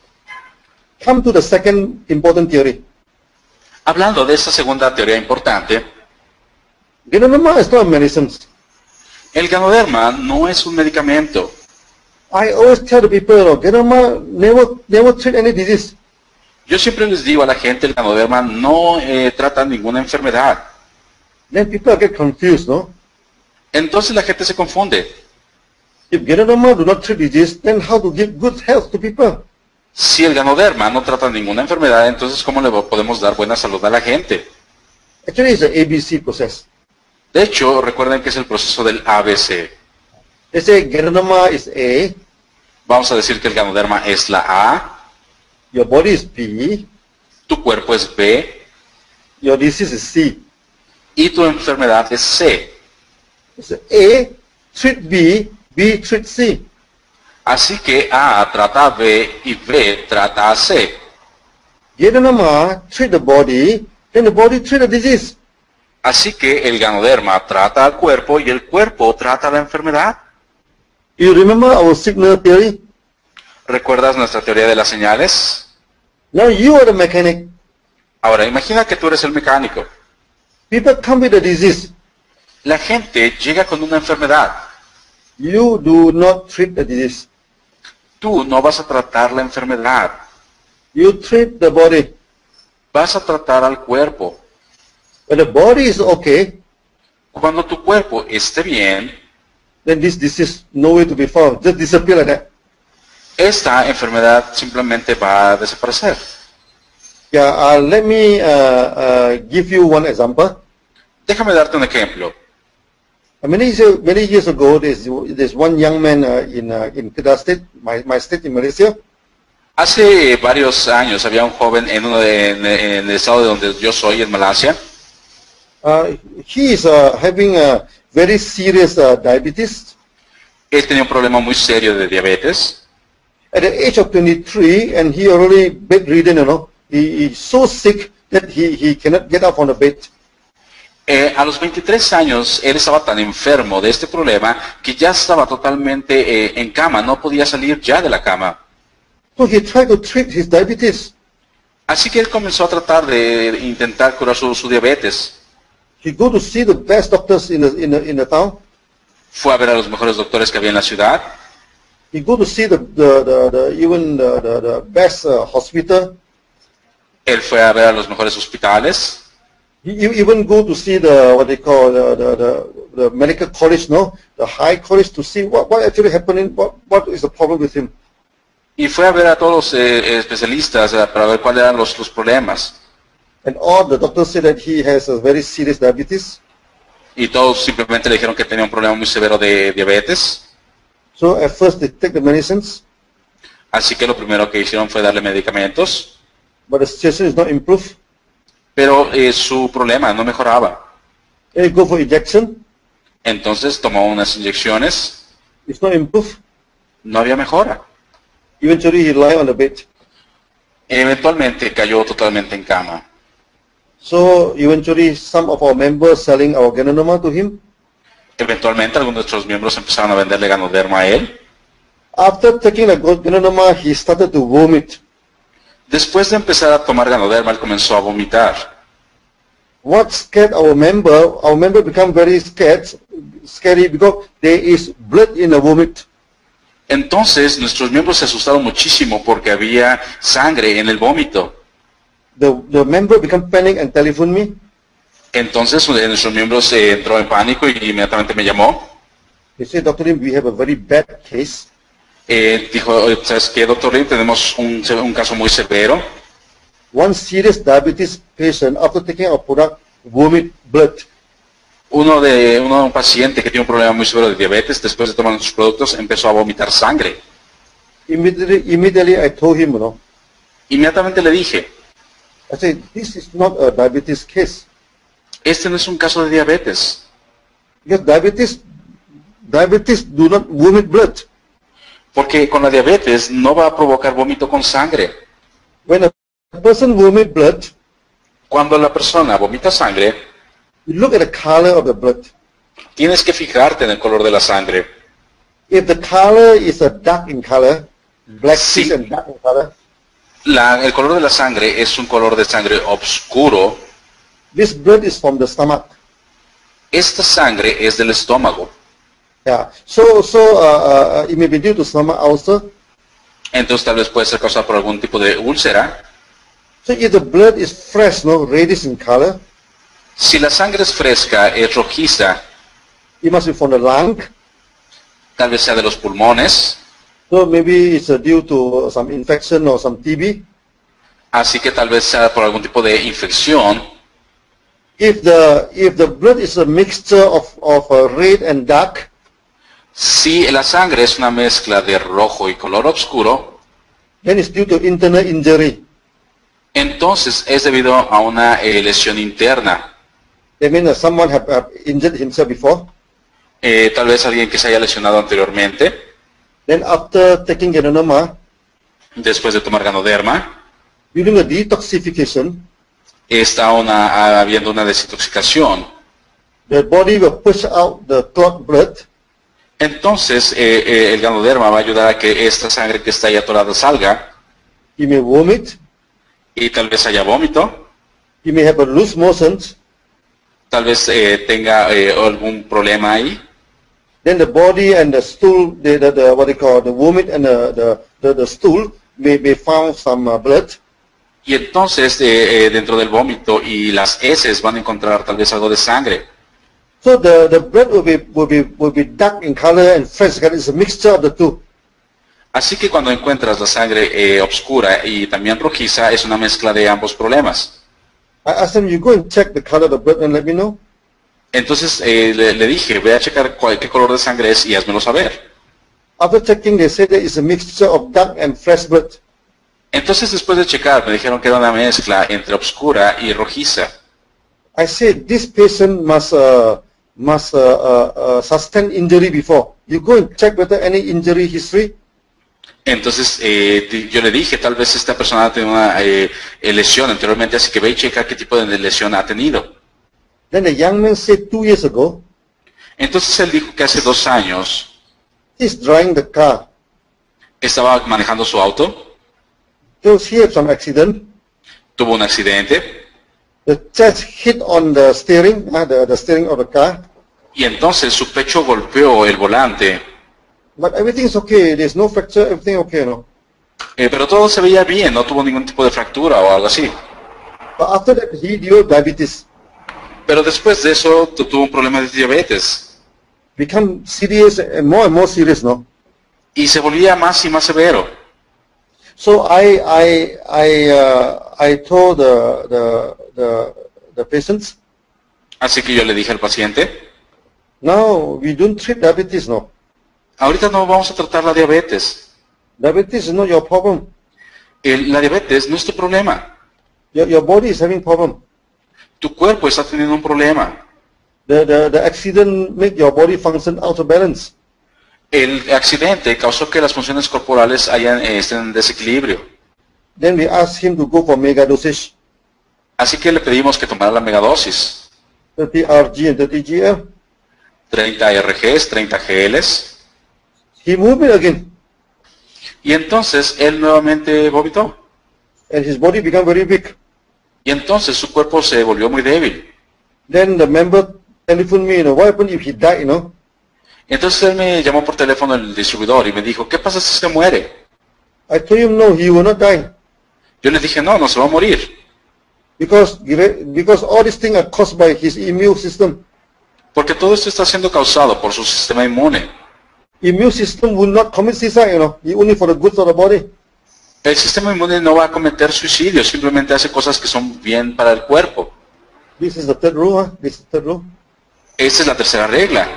Come to the second important theory. Hablando de esta segunda teoría importante, Ganoderma is not a medicine. el ganoderma no es un medicamento. I always tell the people, Ganoderma never treat any disease. Yo siempre les digo a la gente, el ganoderma no trata ninguna enfermedad. Then people get confused, no? Entonces la gente se confunde. If Ganoderma do not treat disease, then how to give good health to people? Si el ganoderma no trata ninguna enfermedad, entonces ¿cómo le podemos dar buena salud a la gente? Actually, it's an ABC process. De hecho, recuerden que es el proceso del ABC. They say Ganoderma is A, Vamos a decir que el ganoderma es la A, your body is B, tu cuerpo es B your disease is C. y tu enfermedad es C. It's A treat B, B treat C. Así que A trata a B y B trata a C. Ganoderma treat the body, then the body treat the disease. Así que el ganoderma trata al cuerpo y el cuerpo trata la enfermedad. You remember our signal theory? ¿Recuerdas nuestra teoría de las señales? Now you are the mechanic. Ahora, imagina que tú eres el mecánico. People come with a disease. La gente llega con una enfermedad. You do not treat the disease. Tú no vas a tratar la enfermedad. You treat the body. Vas a tratar al cuerpo. When the body is okay, Cuando tu cuerpo esté bien, then this disease nowhere to be found. Just disappear like that. esta enfermedad simplemente va a desaparecer. Yeah, let me give you one example. Déjame darte un ejemplo. Many years ago, there's one young man in Kedah State, my state in Malaysia. Hace varios años había un joven en el estado de donde yo soy, en Malasia. He is having a very serious diabetes. Él tenía un problema muy serio de diabetes. At the age of 23, and he already bedridden, you know. He's so sick that he cannot get up from the bed. A los 23 años, él estaba tan enfermo de este problema que ya estaba totalmente en cama, no podía salir ya de la cama. So he tried to treat his diabetes. Así que él comenzó a tratar de intentar curar su diabetes. He go to see the best doctors in the town. Fue a ver a los mejores doctores que había en la ciudad. He go to see even the best hospital. Él fue a ver a los mejores hospitales. He even go to see what they call the medical college, no, the high college, to see what actually happening, what is the problem with him. Y fue a ver a todos los especialistas para ver cuáles eran los problemas. And all the doctors say that he has a very serious diabetes. Y todos simplemente le dijeron que tenía un problema muy severo de diabetes. So at first they take the medicines, Así que lo primero que hicieron fue darle medicamentos. but the situation is not improved. Pero su problema no mejoraba. They go for injection, Entonces tomó unas inyecciones. it's not improved. No había mejora. Eventually he lie on the bed. Eventualmente cayó totalmente en cama. So eventually some of our members selling our Ganoderma to him. Eventualmente algunos de nuestros miembros empezaron a venderle Ganoderma a él. After taking the Ganoderma, he started to vomit. Después de empezar a tomar Ganoderma, él comenzó a vomitar. What scared our member become very scary because there is blood in the vomit. Entonces nuestros miembros se asustaron muchísimo porque había sangre en el vómito. The member become panic and telephone me. Entonces uno de nuestros miembros entró en pánico y inmediatamente me llamó. He said, Dr. Lim, we have a very bad case. Dijo, ¿sabes qué, doctor Lim? Tenemos un caso muy severo. One serious diabetes patient, after taking our product, vomit blood. Un paciente que tiene un problema muy severo de diabetes, después de tomar nuestros productos, empezó a vomitar sangre. Immediately I told him, Inmediatamente le dije, I said, this is not a diabetes case. este no es un caso de diabetes, Because diabetes do not vomit blood. porque con la diabetes no va a provocar vómito con sangre. When a person vomit blood, Cuando la persona vomita sangre, you look at the color of the blood. tienes que fijarte en el color de la sangre. If the color is a dark in color, blackish Sí. and dark in color, El color de la sangre es un color de sangre oscuro. this blood is from the stomach. Esta sangre es del estómago. Yeah. So it may be due to stomach ulcer. Entonces tal vez puede ser causada por algún tipo de úlcera. So if the blood is fresh, reddish in color, Si la sangre es fresca, es rojiza, it must be from the lung. tal vez sea de los pulmones, So maybe it's due to some infection or some TB. así que tal vez sea por algún tipo de infección. If the blood is a mixture of red and dark, Si la sangre es una mezcla de rojo y color oscuro, then it's due to internal injury. entonces es debido a una lesión interna. That means someone have injured himself before. Tal vez alguien que se haya lesionado anteriormente, Then after taking Ganoderma, después de tomar Ganoderma, during the detoxification, está habiendo una desintoxicación. the body will push out the clot blood. Entonces el Ganoderma va a ayudar a que esta sangre que está ahí atorada salga, He may vomit. y tal vez haya vómito, He may have a loose motion. Tal vez tenga algún problema ahí. Then the body and the stool, the what they call the vomit and the stool may found some blood. Y entonces dentro del vómito y las heces van a encontrar tal vez algo de sangre. So the blood will be dark in color and fresh. It's a mixture of the two. Así que cuando encuentras la sangre oscura y también rojiza, es una mezcla de ambos problemas. I asked him, you go and check the color of the blood and let me know. Entonces le dije, ve a checar qué color de sangre es y házmelo saber. After checking, they said that it's a mixture of dark and fresh blood. Entonces después de checar, me dijeron que era una mezcla entre oscura y rojiza. I said, this patient must sustain injury before. You go and check whether any injury history. Entonces yo le dije, tal vez esta persona ha tenido una lesión anteriormente, así que ve y checa qué tipo de lesión ha tenido. Then the young man said 2 years ago, Entonces él dijo que hace 2 años he's driving the car. estaba manejando su auto, So he had some accident. tuvo un accidente, The chest hit on the steering, the steering of the car. y entonces su pecho golpeó el volante, But everything's okay. There's no fracture. Everything okay, no. pero todo se veía bien, no tuvo ningún tipo de fractura o algo así. But after that, he developed diabetes. Pero después de eso tuvo un problema de diabetes Become serious and more serious, no. y se volvía más y más severo. So I told the patients, Así que yo le dije al paciente, now we don't treat diabetes, no. ahorita no vamos a tratar la diabetes. Diabetes is not your problem. La diabetes no es tu problema. Your body is having problem. Tu cuerpo está teniendo un problema. The accident make your body function out of balance. El accidente causó que las funciones corporales estén en desequilibrio. Then we asked him to go for mega dosage, Así que le pedimos que tomara la megadosis. 30 Rg and 30 GL. 30 RGs, 30 GLs. He moved it again, Y entonces él nuevamente vomitó. and his body became very big. Y entonces su cuerpo se volvió muy débil. Then the member telephoned me, what happened if he died, Entonces él me llamó por teléfono el distribuidor y me dijo, ¿qué pasa si se muere? I told him, no, he will not die. Yo le dije, no, no se va a morir. Because all these things are caused by his immune system. Porque todo esto está siendo causado por su sistema inmune. Immune system will not commit suicide, only for the good of the body. El sistema inmune no va a cometer suicidio, simplemente hace cosas que son bien para el cuerpo. This is the third rule, This is the third rule. Esa es la tercera regla.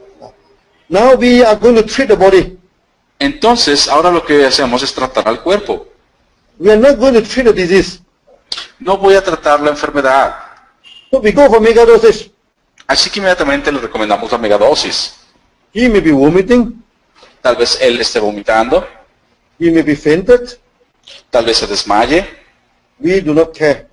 Now we are going to treat the body. Entonces, ahora lo que hacemos es tratar al cuerpo. We are not going to treat the disease. No voy a tratar la enfermedad. So we go for mega dosage. Así que inmediatamente le recomendamos la megadosis. He may be vomiting. Tal vez él esté vomitando, He may be fainted. tal vez se desmaye. We do not care.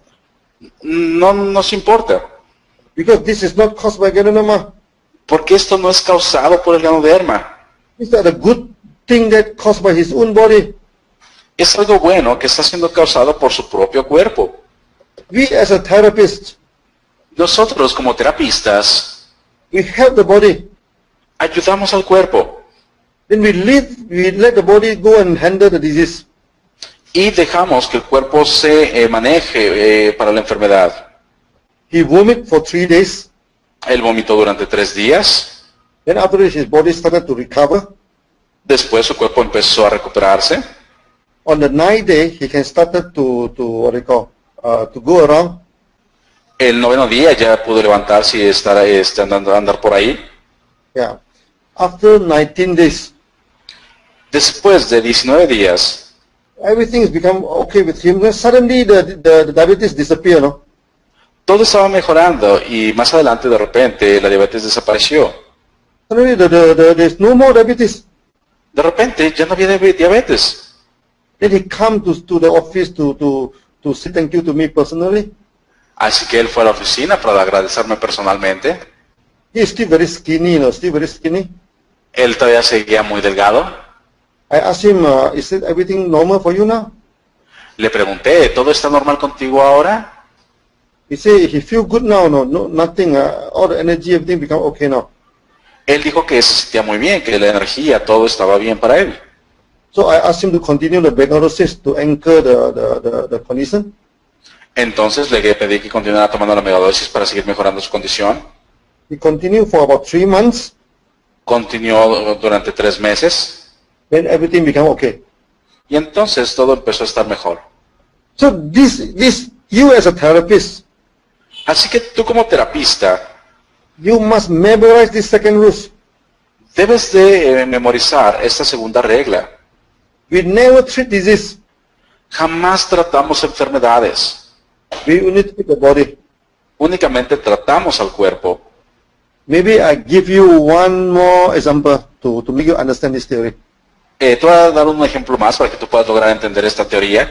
No nos importa, Because this is not caused by ganoderma. porque esto no es causado por el ganoderma. It's not a good thing that caused by his own body. Es algo bueno que está siendo causado por su propio cuerpo. We as a therapist, Nosotros como terapistas we help the body. ayudamos al cuerpo Then we let the body go and handle the disease. y dejamos que el cuerpo se maneje para la enfermedad. He vomit for 3 days. Él vomitó durante 3 días. Then after this, his body started to recover. Después su cuerpo empezó a recuperarse. On the 9th day, he can start to go around. El 9º día ya pudo levantarse y andar por ahí. Yeah. After 19 days, Después de 19 días, everything has become okay with him. Then suddenly the diabetes disappeared, todo estaba mejorando y más adelante de repente la diabetes desapareció. Suddenly there's no more diabetes. De repente ya no había diabetes. Then he come to the office to say thank you to me personally. Así que él fue a la oficina para agradecerme personalmente. He is still very skinny, still very skinny. Él todavía seguía muy delgado. I asked him, is everything normal for you now? Le pregunté, ¿todo está normal contigo ahora? He say he feel good now, no, nothing, all the energy, everything become okay now. Él dijo que se sentía muy bien, que la energía, todo estaba bien para él. So I asked him to continue the megalosis to anchor the condition. Entonces le pedí que continuara tomando la megadosis para seguir mejorando su condición. He continued for about 3 months, Continuó durante 3 meses then everything became okay. y entonces todo empezó a estar mejor. So you as a therapist, Así que tú como terapista you must memorize this second rule. debes de memorizar esta segunda regla. We never treat disease. Jamás tratamos enfermedades, We only treat the body. únicamente tratamos al cuerpo. Maybe I give you one more example to make you understand this theory. Te voy a dar un ejemplo más para que tú puedas lograr entender esta teoría.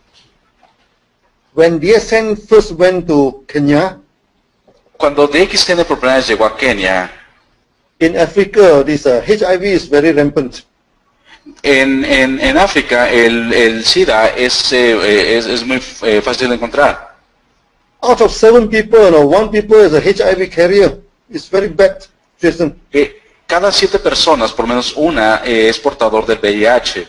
When DSN first went to Kenya, Cuando DXN por primera vez llegó a Kenia, in Africa, this HIV is very rampant. en África el SIDA es muy fácil de encontrar. Out of 7 people, 1 people is a HIV carrier. It's very bad situation. Cada 7 personas, por lo menos una, es portador del VIH.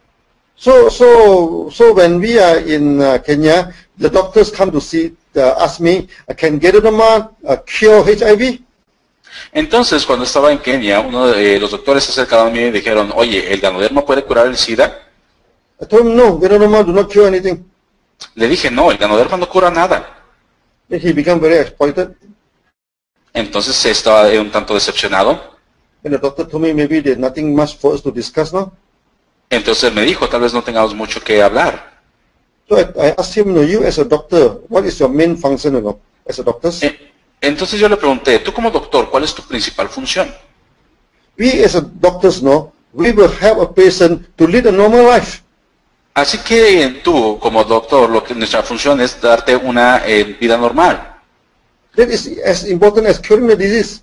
So when we are in Kenya, the doctors come to see, ask me, can Geronima cure HIV? Entonces, cuando estaba en Kenia, uno de los doctores se acercaron a mí y dijeron, oye, ¿el ganoderma puede curar el SIDA? I told him, no, Geronima do not cure anything. Le dije, no, el ganoderma no cura nada. Then he became very exploited. Entonces estaba un tanto decepcionado. And the doctor told me maybe there's nothing much for us to discuss now. Entonces me dijo, tal vez no tengamos mucho que hablar. So I asked him, you as a doctor, what is your main function, as a doctor? Entonces yo le pregunté, tú como doctor, ¿cuál es tu principal función? We as a doctors, we will help a patient to lead a normal life. Así que tú como doctor, nuestra función es darte una vida normal. That is as important as curing the disease.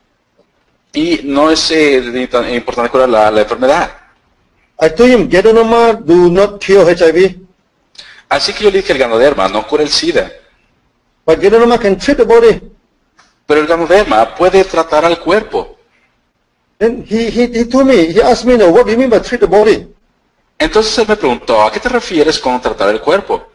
Y no es tan importante curar la enfermedad. I told him, Geronima do not cure HIV, Así que yo le dije, el ganoderma no cura el SIDA, but Geronima can treat the body. pero el ganoderma puede tratar al cuerpo. Then he told me, he asked me, what do you mean by treat the body? Entonces él me preguntó, ¿a qué te refieres con tratar el cuerpo?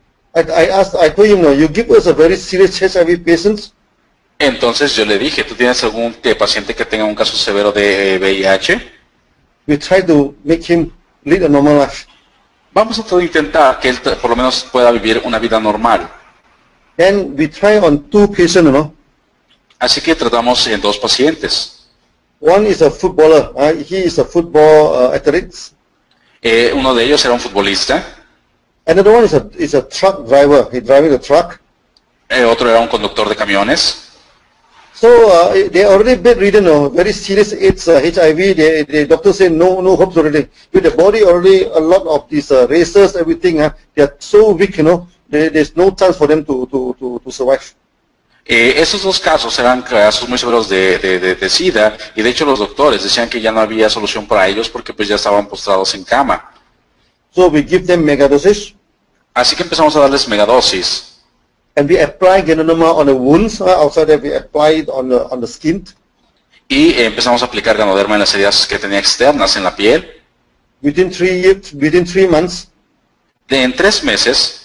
I told him, you give us a very serious HIV patients. Entonces yo le dije, ¿tú tienes algún paciente que tenga un caso severo de VIH? We try to make him lead a normal life. Vamos a intentar que él por lo menos pueda vivir una vida normal. Then we try on 2 patients, Así que tratamos en 2 pacientes. One is a footballer. He is a football athlete. Uno de ellos era un futbolista. Another one is a truck driver. He's driving a truck. Otro era un conductor de camiones. So they already bedridden, very serious AIDS, HIV. The doctor say no hopes already. With the body already, a lot of these racers, everything, they are so weak, there's no chance for them to survive. Esos 2 casos eran casos muy severos de SIDA y de hecho los doctores decían que ya no había solución para ellos porque pues ya estaban postrados en cama. So we give them megadosis. Así que empezamos a darles megadosis. And we apply Geronima on the wounds. Outside that we apply it on the skin. Y empezamos a aplicar ganoderma en las heridas que tenía externas en la piel. Within 3 months, En 3 meses,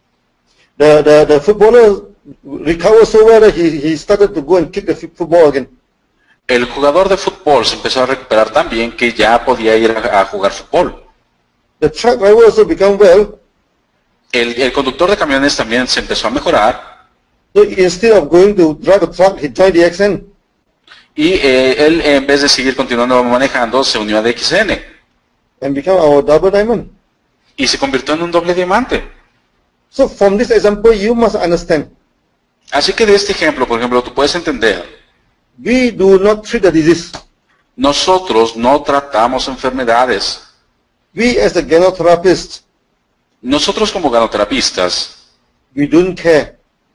the footballer recovered so well that he started to go and kick the football again. el jugador de fútbol se empezó a recuperar tan bien que ya podía ir a jugar fútbol. The truck driver also become well. El conductor de camiones también se empezó a mejorar. So instead of going to drive a truck, he joined the XN. Y él, en vez de seguir continuando manejando, se unió a DXN. And become our double diamond. Y se convirtió en un doble diamante. So from this example, you must understand. Así que de este ejemplo, por ejemplo, tú puedes entender. We do not treat the disease. Nosotros no tratamos enfermedades. We as the genotherapists, Nosotros como ganoterapistas we don't care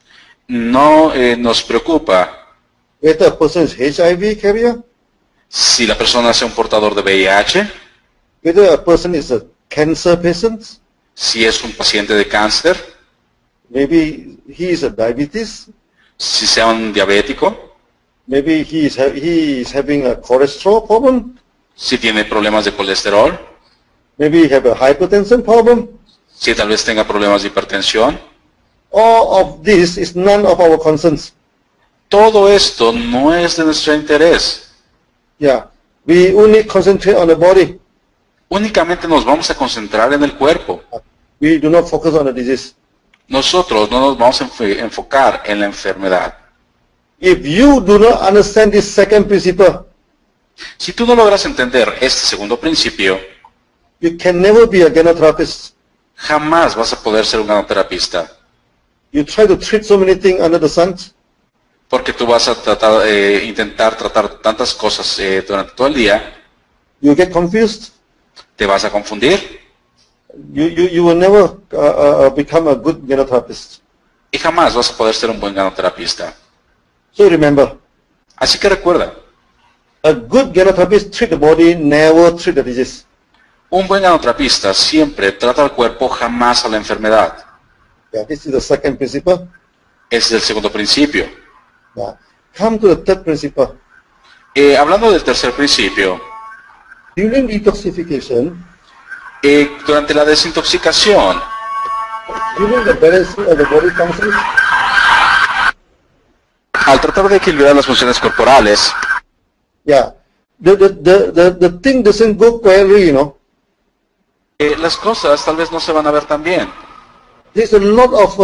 no nos preocupa whether a person is HIV carrier, si la persona es un portador de VIH, whether a person is a cancer patient, si es un paciente de cáncer, Maybe he is a diabetes. Si sea un diabético, Maybe he is having a cholesterol problem. si tiene problemas de colesterol, Maybe he have a hypertension problem. si tal vez tenga problemas de hipertensión. All of this is none of our concerns. Todo esto no es de nuestro interés. Yeah, we only concentrate on the body. Únicamente nos vamos a concentrar en el cuerpo. We do not focus on the disease. Nosotros no nos vamos a enfocar en la enfermedad. If you do not understand this second principle, Si tú no logras entender este segundo principio, you can never be a genotherapist. jamás vas a poder ser un ganoterapista. You try to treat so many things under the sun. Porque tú vas a tratar, intentar tratar tantas cosas durante todo el día, You get confused. te vas a confundir You will never become a good genotherapist. y jamás vas a poder ser un buen ganoterapista. So remember, Así que recuerda, a good genotherapist treat the body, never treat the disease. un buen ganoterapista siempre trata al cuerpo, jamás a la enfermedad. Yeah, this is the second principle. Ese es el segundo principio. Yeah. Come to the third principle. Hablando del tercer principio, During detoxification, durante la desintoxicación, during the balancing of the body functions, al tratar de equilibrar las funciones corporales, yeah, the thing doesn't go clearly, you know. las cosas tal vez no se van a ver tan bien. There's a lot of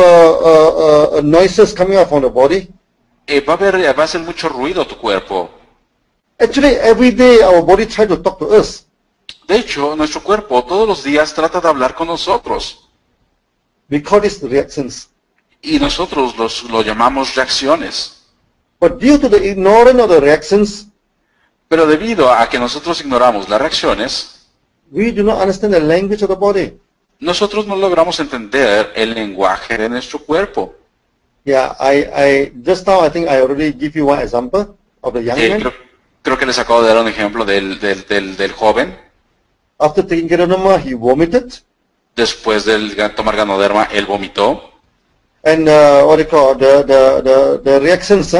noises coming out from the body. Va a hacer mucho ruido tu cuerpo. Actually, every day our body tries to talk to us. De hecho, nuestro cuerpo todos los días trata de hablar con nosotros. We call this reactions. Y nosotros lo llamamos reacciones. But due to the ignorance of the reactions, Pero debido a que nosotros ignoramos las reacciones, we do not understand the language of the body. nosotros no logramos entender el lenguaje de nuestro cuerpo. Yeah, I just now I think I already give you one example of the young man. Creo que les acabo de dar un ejemplo del joven. After taking Ganoderma, he vomited, Después de tomar Ganoderma, él vomitó. and what do you call the reactions?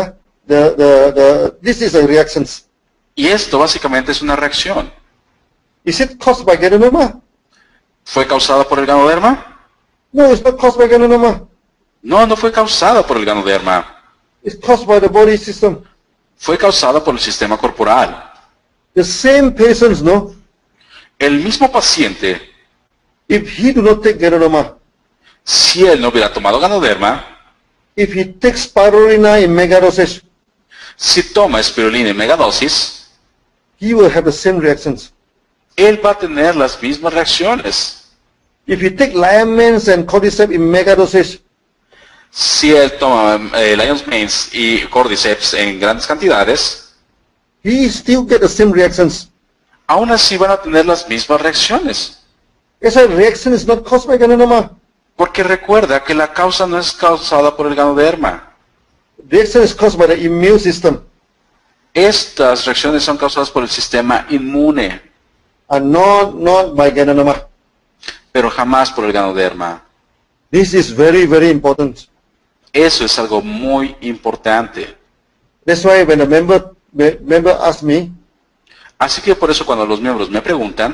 This is the reactions. Y esto básicamente es una reacción. Is it caused by Ganoderma? ¿Fue causada por el Ganoderma? No, it's not caused by Ganoderma. No, no fue causada por el Ganoderma. It's caused by the body system. Fue causada por el sistema corporal. The same patients, no? El mismo paciente, If he do not take Ganoderma, si él no hubiera tomado Ganoderma, if he takes spirulina in megadosage, si toma espirulina en megadosis, he will have the same reactions. él va a tener las mismas reacciones. If you take Liamans and Cordyceps in megadosage, Si él toma Lion's Manes y Cordyceps en grandes cantidades, he still get the same reactions. aún así van a tener las mismas reacciones. Esa reaction is not caused by Ganoderma. Porque recuerda que la causa no es causada por el Ganoderma. Reaction is caused by the immune system Estas reacciones son causadas por el sistema inmune, and not by Ganoderma. pero jamás por el Ganoderma. This is very, very important. Eso es algo muy importante. That's why when a member asks me, Así que por eso cuando los miembros me preguntan,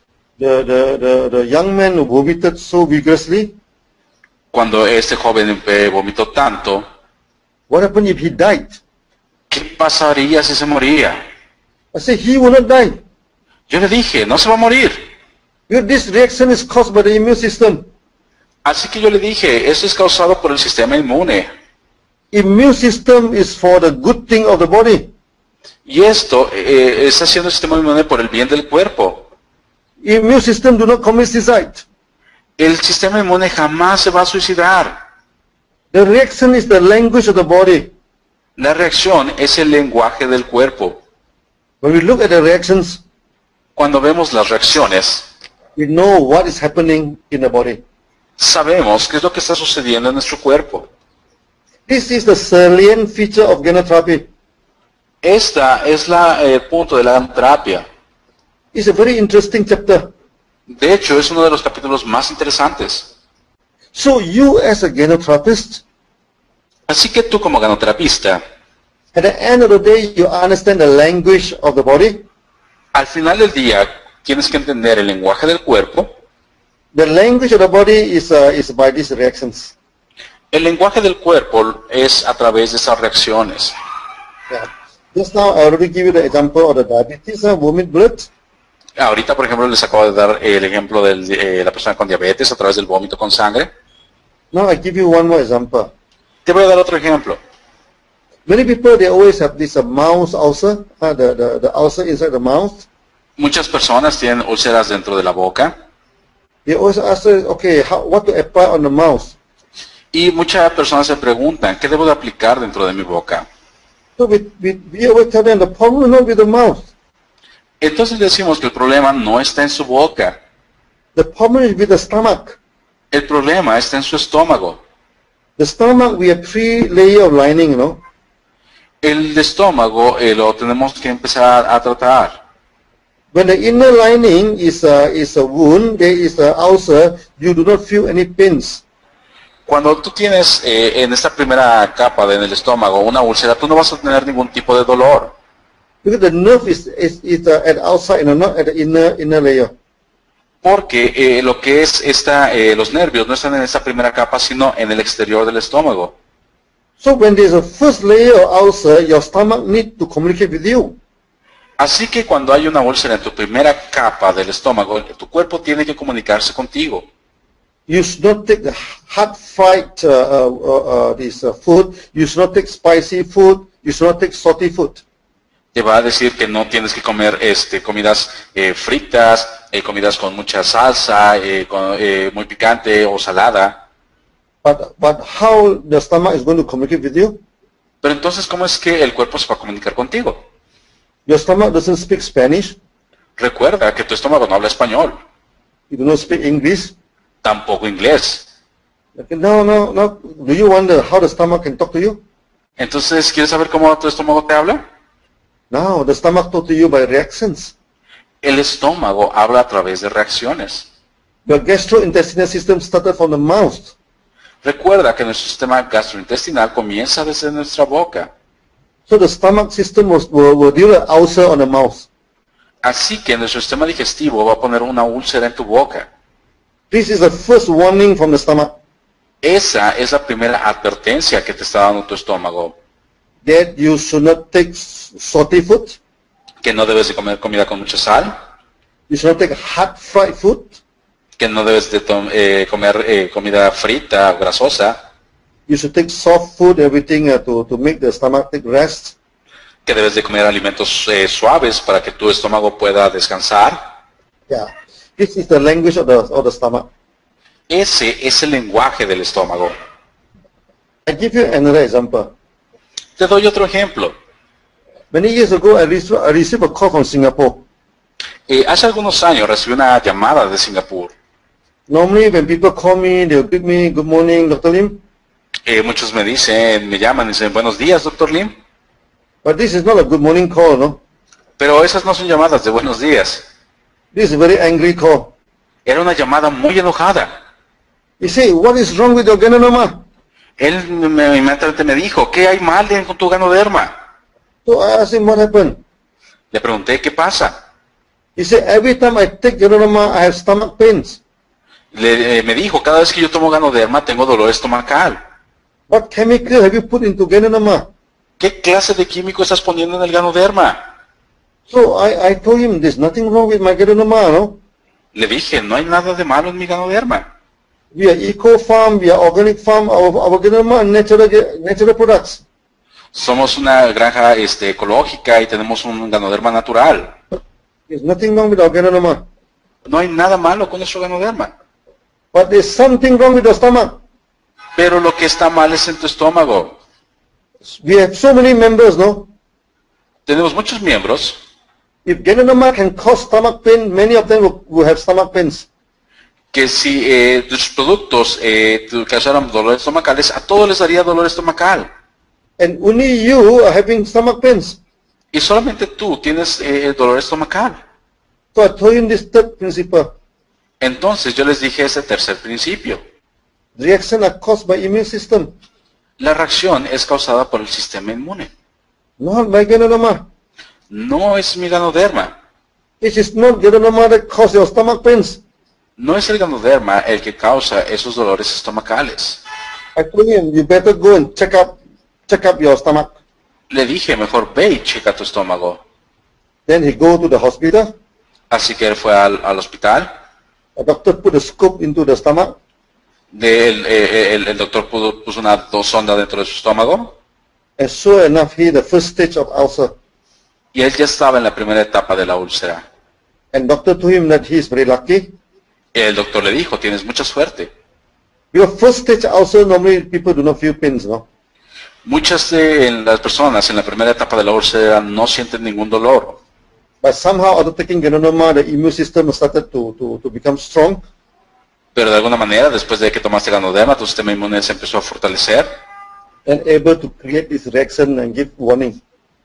the young man who vomited so vigorously, cuando este joven vomitó tanto, what happened if he died? ¿qué pasaría si se moría? I said, he will not die. Yo le dije, no se va a morir. This reaction is caused by the immune system. Así que yo le dije, esto es causado por el sistema inmune. Immune system is for the good thing of the body. Y esto está haciendo el sistema inmune por el bien del cuerpo. Immune system do not commit suicide. El sistema inmune jamás se va a suicidar. The reaction is the language of the body. La reacción es el lenguaje del cuerpo. When we look at the reactions, Cuando vemos las reacciones, we know what is happening in the body. sabemos qué es lo que está sucediendo en nuestro cuerpo. This is the salient feature of genotherapy. Esta es el punto de la terapia. It's a very interesting chapter. De hecho, es uno de los capítulos más interesantes. So you as a gynotherapist, Así que tú como ganoterapista, at the end of the day, you understand the language of the body. al final del día tienes que entender el lenguaje del cuerpo. The language of the body is by these reactions. El lenguaje del cuerpo es a través de esas reacciones. Yeah. Just now, I already give you the example of the diabetes, vomit blood. Ahorita, por ejemplo, les acabo de dar el ejemplo de la persona con diabetes a través del vómito con sangre. Now I give you one more example. Te voy a dar otro ejemplo. Many people, they always have this mouth ulcer, the ulcer inside the mouth. Muchas personas tienen úlceras dentro de la boca They always ask, okay, what to apply on the mouth? y muchas personas se preguntan, ¿qué debo de aplicar dentro de mi boca? So we always tell them the problem is not with the mouth. Entonces decimos que el problema no está en su boca, The problem is with the stomach. el problema está en su estómago. The stomach, we have 3 layers of lining, El estómago lo tenemos que empezar a tratar. When the inner lining is a wound, there is an ulcer, you do not feel any pains. Cuando tú tienes en esta primera capa en el estómago una úlcera, tú no vas a tener ningún tipo de dolor. Because the nerve is at outside, not at the inner layer. Porque lo que es los nervios no están en esta primera capa, sino en el exterior del estómago. So when there's a first layer of ulcer, your stomach needs to communicate with you. Así que cuando hay una úlcera en tu primera capa del estómago, tu cuerpo tiene que comunicarse contigo. You should not take the hot fried food. You should not take spicy food. You should not take salty food. Te va a decir que no tienes que comer comidas fritas, comidas con mucha salsa, muy picante o salada. But how the stomach is going to communicate with you? Pero entonces, ¿cómo es que el cuerpo se va a comunicar contigo? Your stomach doesn't speak Spanish. Recuerda que tu estómago no habla español, You do not speak English. tampoco inglés. Okay, no. Do you wonder how the stomach can talk to you? Entonces, ¿quieres saber cómo tu estómago te habla? No, the stomach talk to you by reactions. El estómago habla a través de reacciones. Your gastrointestinal system started from the mouth. Recuerda que nuestro sistema gastrointestinal comienza desde nuestra boca. So the stomach system will deal an ulcer on the mouth. Así que nuestro sistema digestivo va a poner una úlcera en tu boca. This is the first warning from the stomach Esa es la primera advertencia que te está dando tu estómago. that you should not take salty food. Que no debes de comer comida con mucha sal. You should not take hot fried food. Que no debes de comer comida frita o grasosa. You should take soft food, everything to make the stomach take rest. Que debes de comer alimentos suaves para que tu estómago pueda descansar. Yeah, this is the language of the stomach. Ese es el lenguaje del estómago. I give you another example. Te doy otro ejemplo. Many years ago, I received a call from Singapore. Hace algunos años recibí una llamada de Singapur. Normally, when people call me, they'll greet me, good morning, Dr. Lim. Muchos me llaman y dicen, buenos días, Dr. Lim. But this is not a good morning call, no? Pero esas no son llamadas de buenos días. This is a very angry call. Era una llamada muy enojada. You say, what is wrong with your granuloma? Él inmediatamente me dijo, ¿qué hay mal con tu ganoderma? So I asked him what happened. Le pregunté, ¿qué pasa? He said, every time I take granuloma, I have stomach pains. Me dijo, cada vez que yo tomo ganoderma tengo dolor estomacal. What chemical have you put into granuloma? ¿Qué clase de químico estás poniendo en el ganoderma? So I told him, there's nothing wrong with my granuloma, no? Le dije, no hay nada de malo en mi ganoderma. We are eco farm, we are organic farm, our granuloma are natural products. Somos una granja ecológica y tenemos un ganoderma natural. There's nothing wrong with our granuloma. No hay nada malo con nuestro ganoderma. But there's something wrong with the stomach. Pero lo que está mal es en tu estómago. We have so many members, no? Tenemos muchos miembros. If granuloma can cause stomach pain, many of them will have stomach pains. Que si tus productos causaran dolores estomacales, a todos les daría dolor estomacal. And only you are having stomach pains. Y solamente tú tienes dolor estomacal. So I told him this third principle. Entonces yo les dije ese tercer principio. Reaction are caused by immune system, La reacción es causada por el sistema inmune. not by Ganoderma. No es mi ganoderma. It is not Ganoderma that causes your stomach pains. No es el ganoderma el que causa esos dolores estomacales. I told him, you better go and check up your stomach. Le dije, mejor ve y checa tu estómago. Then he go to the hospital. Así que él fue al hospital. A doctor put a scope into the stomach. El doctor puso una sonda dentro de su estómago. And sure enough, he the first stage of ulcer. Y él ya estaba en la primera etapa de la úlcera. And doctor told him that he is very lucky. El doctor le dijo, tienes mucha suerte. Because first stage ulcer, normally people do not feel pains, no? Muchas de las personas en la primera etapa de la úlcera no sienten ningún dolor. But somehow after taking Ganoderma, the immune system started to become strong. Pero de alguna manera, después de que tomaste ganoderma, tu sistema inmune se empezó a fortalecer And able to create this reaction and give warning.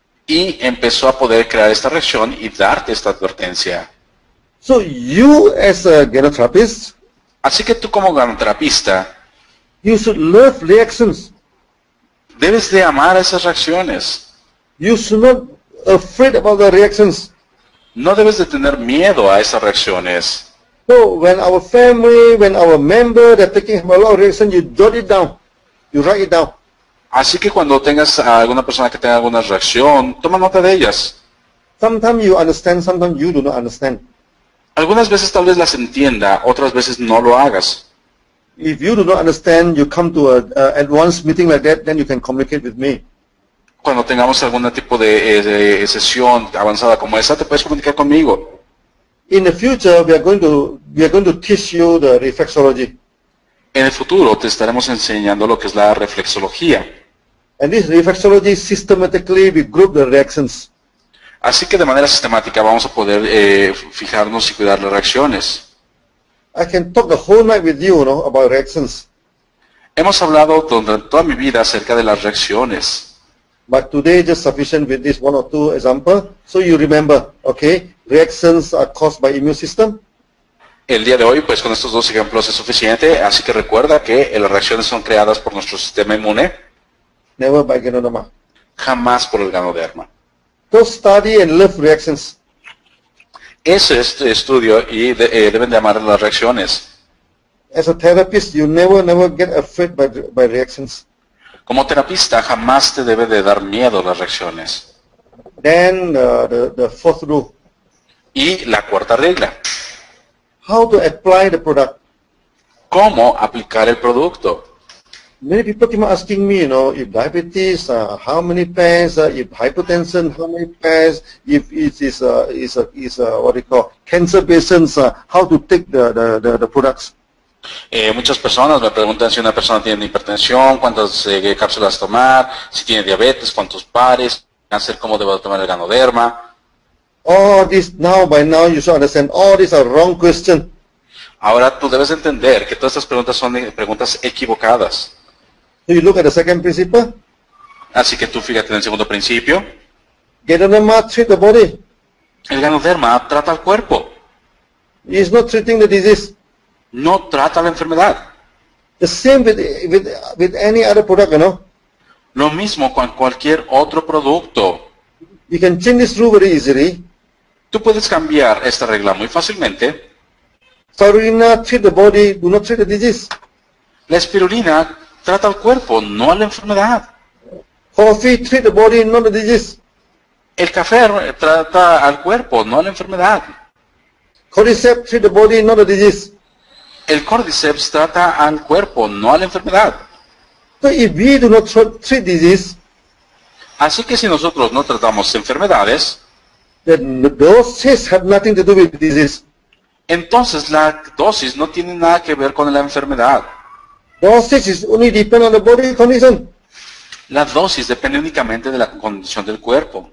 y empezó a poder crear esta reacción y darte esta advertencia. So you as a ganotherapist, Así que tú como ganoterapista you should love reactions. debes de amar esas reacciones. You should not afraid about the reactions. No debes de tener miedo a esas reacciones. So when our family, when our member, they're taking a lot of reaction, you jot it down. You write it down. Así que cuando tengas a alguna persona que tenga alguna reacción, toma nota de ellas. Sometimes you understand, sometimes you do not understand. Algunas veces tal vez las entienda, otras veces no lo hagas. If you do not understand, you come to a advanced meeting like that, then you can communicate with me. Cuando tengamos algún tipo de sesión avanzada como esa, te puedes comunicar conmigo. In the future, we are going to teach you the reflexology. En el futuro te estaremos enseñando lo que es la reflexología. And this reflexology, systematically we group the reactions. Así que de manera sistemática vamos a poder fijarnos y cuidar las reacciones. I can talk the whole night with you, about reactions. Hemos hablado durante toda mi vida acerca de las reacciones. But today just sufficient with this one or two example. So you remember, okay, reactions are caused by immune system. El día de hoy, pues con estos dos ejemplos es suficiente, así que recuerda que las reacciones son creadas por nuestro sistema inmune, Never by Ganoderma. jamás por el ganoderma. Go study and love reactions. Ese es tu estudio y deben de amar las reacciones. As a therapist, you never get afraid by reactions. Como terapista, jamás te debe de dar miedo las reacciones. Then the fourth rule, Y la cuarta regla, how to apply the product. ¿cómo aplicar el producto? Many people keep asking me, if diabetes, how many pairs, if hypertension, how many pairs, if it is what they call cancer patients, how to take the products. Muchas personas me preguntan si una persona tiene hipertensión, cuántas cápsulas tomar, si tiene diabetes, cuántos pares, cáncer, cómo debo tomar el ganoderma. All this by now you should understand, all these are wrong questions. Ahora tú debes entender que todas estas preguntas son preguntas equivocadas. So you look at the second principle, Así que tú fíjate en el segundo principio. Ganoderma treat the body. El ganoderma trata al cuerpo, It's not treating the disease. no trata la enfermedad. The same with any other product, Lo mismo con cualquier otro producto. You can change this rule very easily. Tú puedes cambiar esta regla muy fácilmente. Spirulina treat the body, do not treat the disease. La espirulina trata al cuerpo, no a la enfermedad. Coffee treat the body, not the disease. El café trata al cuerpo, no a la enfermedad. Cordyceps treat the body, not the disease. El cordyceps trata al cuerpo, no a la enfermedad. So if we do not treat disease, Así que si nosotros no tratamos enfermedades, then those tests have nothing to do with disease. entonces la dosis no tiene nada que ver con la enfermedad. Those tests is only depend on the body condition. La dosis depende únicamente de la condición del cuerpo.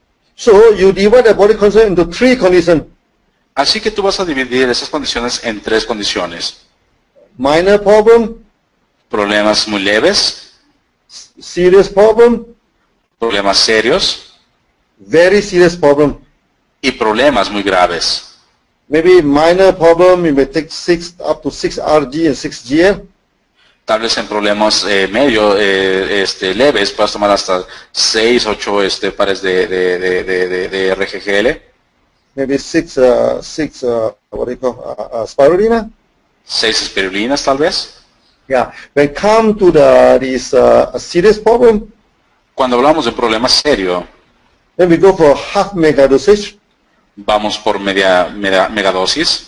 So you divide the body condition into three conditions. Así que tú vas a dividir esas condiciones en tres condiciones. Minor problem, Problemas muy leves, serious problem, problemas serios very serious problem. y problemas muy graves. Maybe minor problem, you may take up to 6 Rg and 6 GL. Tal vez en problemas leves puedas tomar hasta 6, 8 pares de RGGL. Maybe six what do you call, spirulina. 6 espirulinas tal vez. Yeah. When come to this serious problem, Cuando hablamos de un problema serio, then we go for half mega dosage, vamos por megadosis,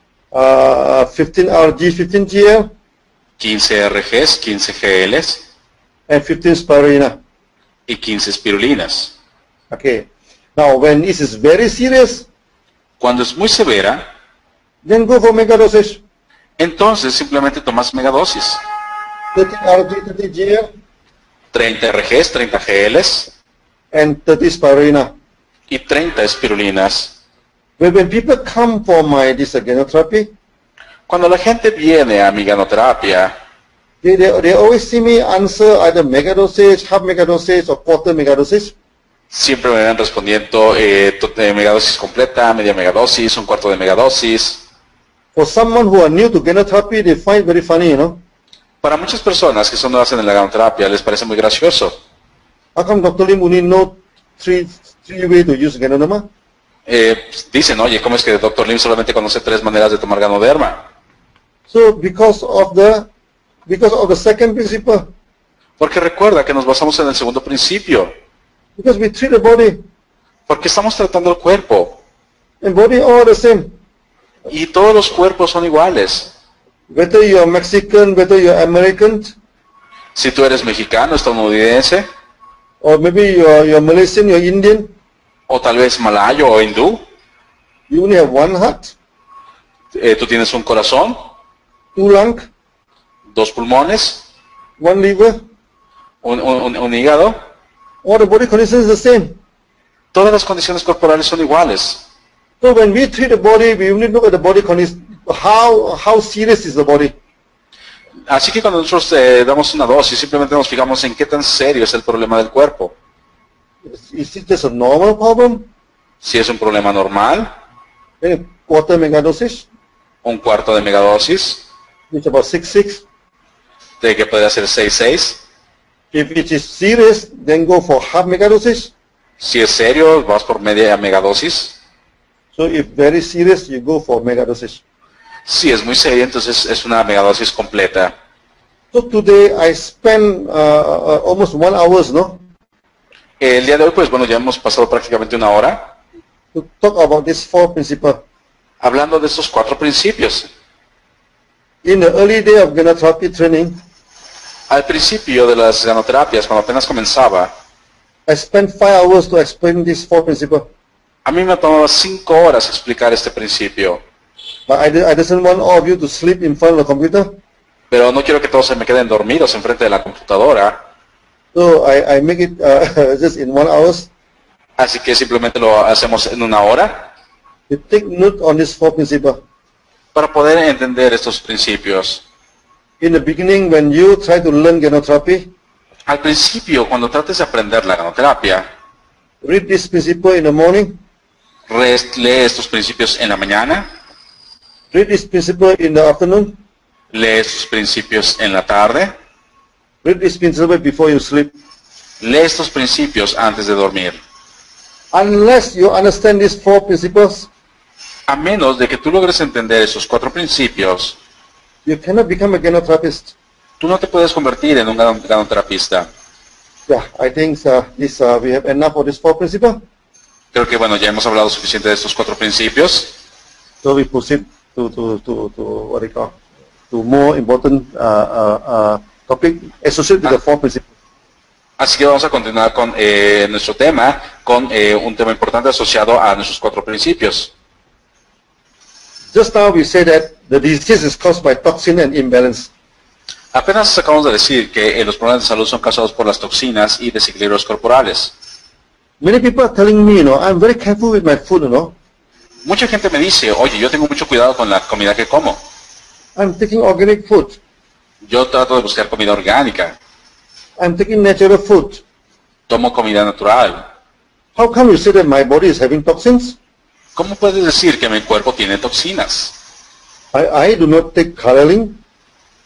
15 RG, 15 GL, 15 RGs, 15 GLs and 15 spirulina. y 15 espirulinas. Okay. Now, when this is very serious, Cuando es muy severa, then go for mega dosage, entonces simplemente tomas megadosis. 30 RG, 30 GL, 30 RGs, 30 GLs and 30 spirulina. y 30 espirulinas. When people come for this genotherapy, Cuando la gente viene a mi ganoterapia, they always see me answer either mega dosage, half mega dosage, or quarter mega dosage. siempre me van respondiendo megadosis completa, media megadosis, un cuarto de megadosis. For someone who are new to genotherapy, they find it very funny, you know. Para muchas personas que son nuevas en la ganoterapia les parece muy gracioso. How come Dr. Lim only know three ways to use Ganoderma? Dicen, oye, ¿cómo es que el Dr. Lim solamente conoce 3 maneras de tomar Ganoderma? So because of the second principle, Porque recuerda que nos basamos en el segundo principio. because we treat the body, Porque estamos tratando el cuerpo. and body all the same. Y todos los cuerpos son iguales. Whether you are Mexican, whether you are American, Si tú eres mexicano, estadounidense, or maybe you are Malaysian, you are Indian, o tal vez malayo o hindú, you only have one heart, tú tienes un corazón, 2 lungs, 2 pulmones, 1 liver, un hígado. all the body condition is the same. Todas las condiciones corporales son iguales. So when we treat the body, we only look at the body condition, how serious is the body. Así que cuando nosotros damos una dosis, simplemente nos fijamos en qué tan serio es el problema del cuerpo. Is it just a normal problem? Si es un problema normal, Then quarter mega dosage, un cuarto de megadosis, which is about 6. de que puede ser 6,6. If it is serious, then go for half mega dosage. Si es serio, vas por media megadosis. So if very serious, you go for mega dosage. Si es muy serio, entonces es una megadosis completa. So today I spent almost 1 hour, no, El día de hoy, pues bueno, ya hemos pasado prácticamente una hora to talk about these 4 principles. hablando de estos 4 principios. In the early day of genotherapy training, Al principio de las ganoterapias, cuando apenas comenzaba, I spent 5 hours to explain these 4 principles. a mí me tomaba 5 horas explicar este principio. But I didn't want all of you to sleep in front of the computer. Pero no quiero que todos se me queden dormidos enfrente de la computadora. So I make it just in 1 hour. Así que simplemente lo hacemos en una hora You take note on these 4 principles. para poder entender estos principios. In the beginning, when you try to learn genotherapy, Al principio, cuando trates de aprender la ganoterapia, read this principle in the morning, lee estos principios en la mañana, read this principle in the afternoon, lee estos principios en la tarde, read this principle before you sleep. lee estos principios antes de dormir. Unless you understand these 4 principles, A menos de que tú logres entender esos 4 principios, you cannot become a genotherapist. tú no te puedes convertir en un ganoterapista. Yeah, I think we have enough of these 4 principles. Creo que bueno, ya hemos hablado suficiente de estos 4 principios. So we proceed to what they call, to more important topic associated with the 4 principles. Así que vamos a continuar con nuestro tema, con un tema importante asociado a nuestros 4 principios. Just now we say that the disease is caused by toxin and imbalance. Apenas acabamos de decir que los problemas de salud son causados por las toxinas y desequilibrios corporales. Many people are telling me, I'm very careful with my food, Mucha gente me dice, oye, yo tengo mucho cuidado con la comida que como. I'm taking organic food. Yo trato de buscar comida orgánica. I'm taking natural food. Tomo comida natural. How come you say that my body is having toxins? ¿Cómo puedes decir que mi cuerpo tiene toxinas? I do not take Karelin.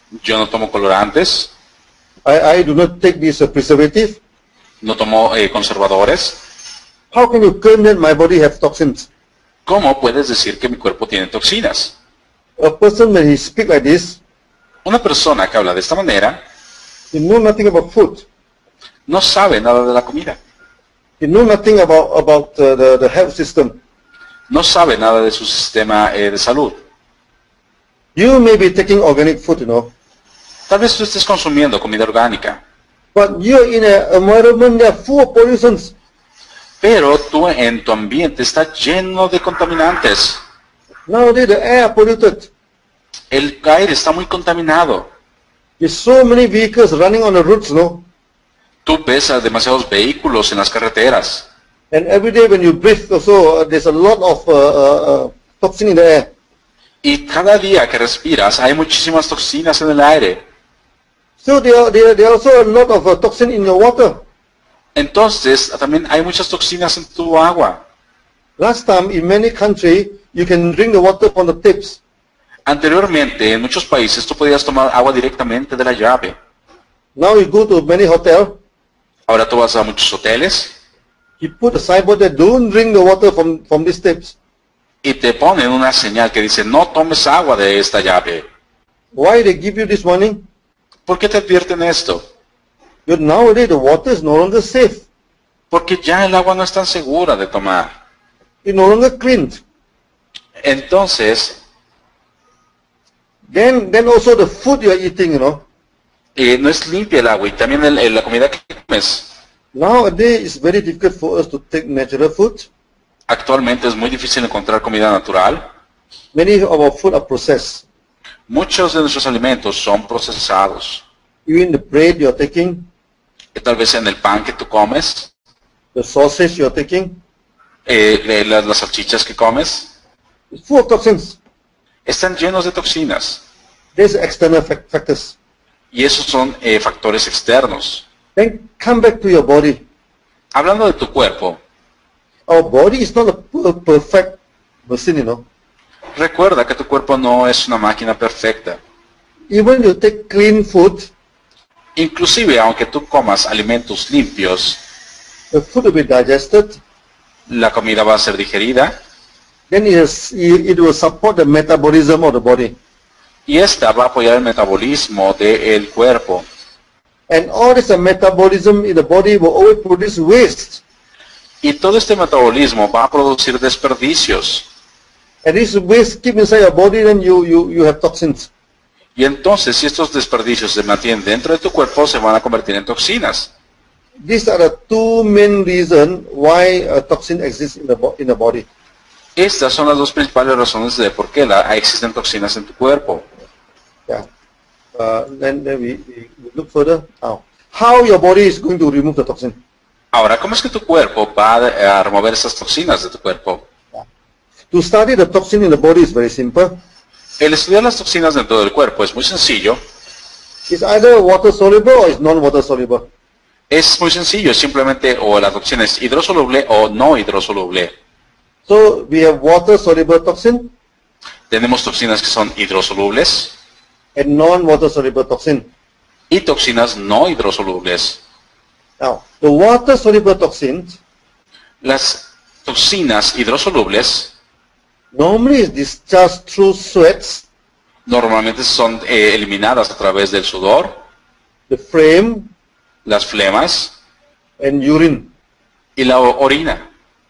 Yo no tomo colorantes, I do not take this preservative. no tomo conservadores. How can you claim that my body have toxins? ¿Cómo puedes decir que mi cuerpo tiene toxinas? A person when he speak like this, Una persona que habla de esta manera he know nothing about food. no sabe nada de la comida, He know nothing about the health system. no sabe nada de su sistema de salud. You may be taking organic food, Tal vez tú estés consumiendo comida orgánica, but you're in an environment that full of pollutions. pero tú en tu ambiente está lleno de contaminantes. Nowadays the air polluted. El aire está muy contaminado. There's so many vehicles running on the roads, Tú ves a demasiados vehículos en las carreteras. And every day when you breathe also, there's a lot of toxin in the air. Y cada día que respiras hay muchísimas toxinas en el aire. So there are also a lot of toxin in your water. Entonces también hay muchas toxinas en tu agua. Last time in many countries, you can drink the water from the taps. Anteriormente en muchos países tú podías tomar agua directamente de la llave. Now you go to many hotels, Ahora tú vas a muchos hoteles you put a signboard that don't drink the water from these taps. y te ponen una señal que dice no tomes agua de esta llave. Why they give you this warning? ¿Por qué te advierten esto? Because nowadays the water is no longer safe. Porque ya el agua no es tan segura de tomar. It's no longer clean. Entonces, Then also the food you are eating, no es limpia el agua y también la comida que comes. Nowadays it's very difficult for us to take natural food. Actualmente es muy difícil encontrar comida natural. Many of our food are processed. Muchos de nuestros alimentos son procesados. Even the bread you're taking, Tal vez en el pan que tú comes, the sausage you're taking, las salchichas que comes, it's full of toxins. están llenos de toxinas. There's external factors. Y esos son factores externos. Then come back to your body. Hablando de tu cuerpo, Our body is not a perfect machine, recuerda que tu cuerpo no es una máquina perfecta. Even you take clean food, Inclusive, aunque tú comas alimentos limpios, the food will be digested, la comida va a ser digerida then it will support the metabolism of the body. y esta va a apoyar el metabolismo del cuerpo. And all this metabolism in the body will always produce waste. Y todo este metabolismo va a producir desperdicios. And this waste keep inside your body, then you have toxins. Y entonces, si estos desperdicios se mantienen dentro de tu cuerpo, se van a convertir en toxinas. These are the two main reasons why a toxin exists in the body. Estas son las dos principales razones de por qué existen toxinas en tu cuerpo. Yeah. Then we look further. How your body is going to remove the toxin? Ahora, ¿cómo es que tu cuerpo va a remover esas toxinas de tu cuerpo? To study the toxin in the body is very simple. El estudiar las toxinas dentro del cuerpo es muy sencillo. It's either water soluble or it's non-water soluble. Es muy sencillo, simplemente o la toxina es hidrosoluble o no hidrosoluble. So we have water soluble toxin Tenemos toxinas que son hidrosolubles and non-water soluble toxin. y toxinas no hidrosolubles. Now, the water soluble toxins Las toxinas hidrosolubles normally is discharged through sweats, normalmente son eliminadas a través del sudor, the phlegm, las flemas and urine. y la orina.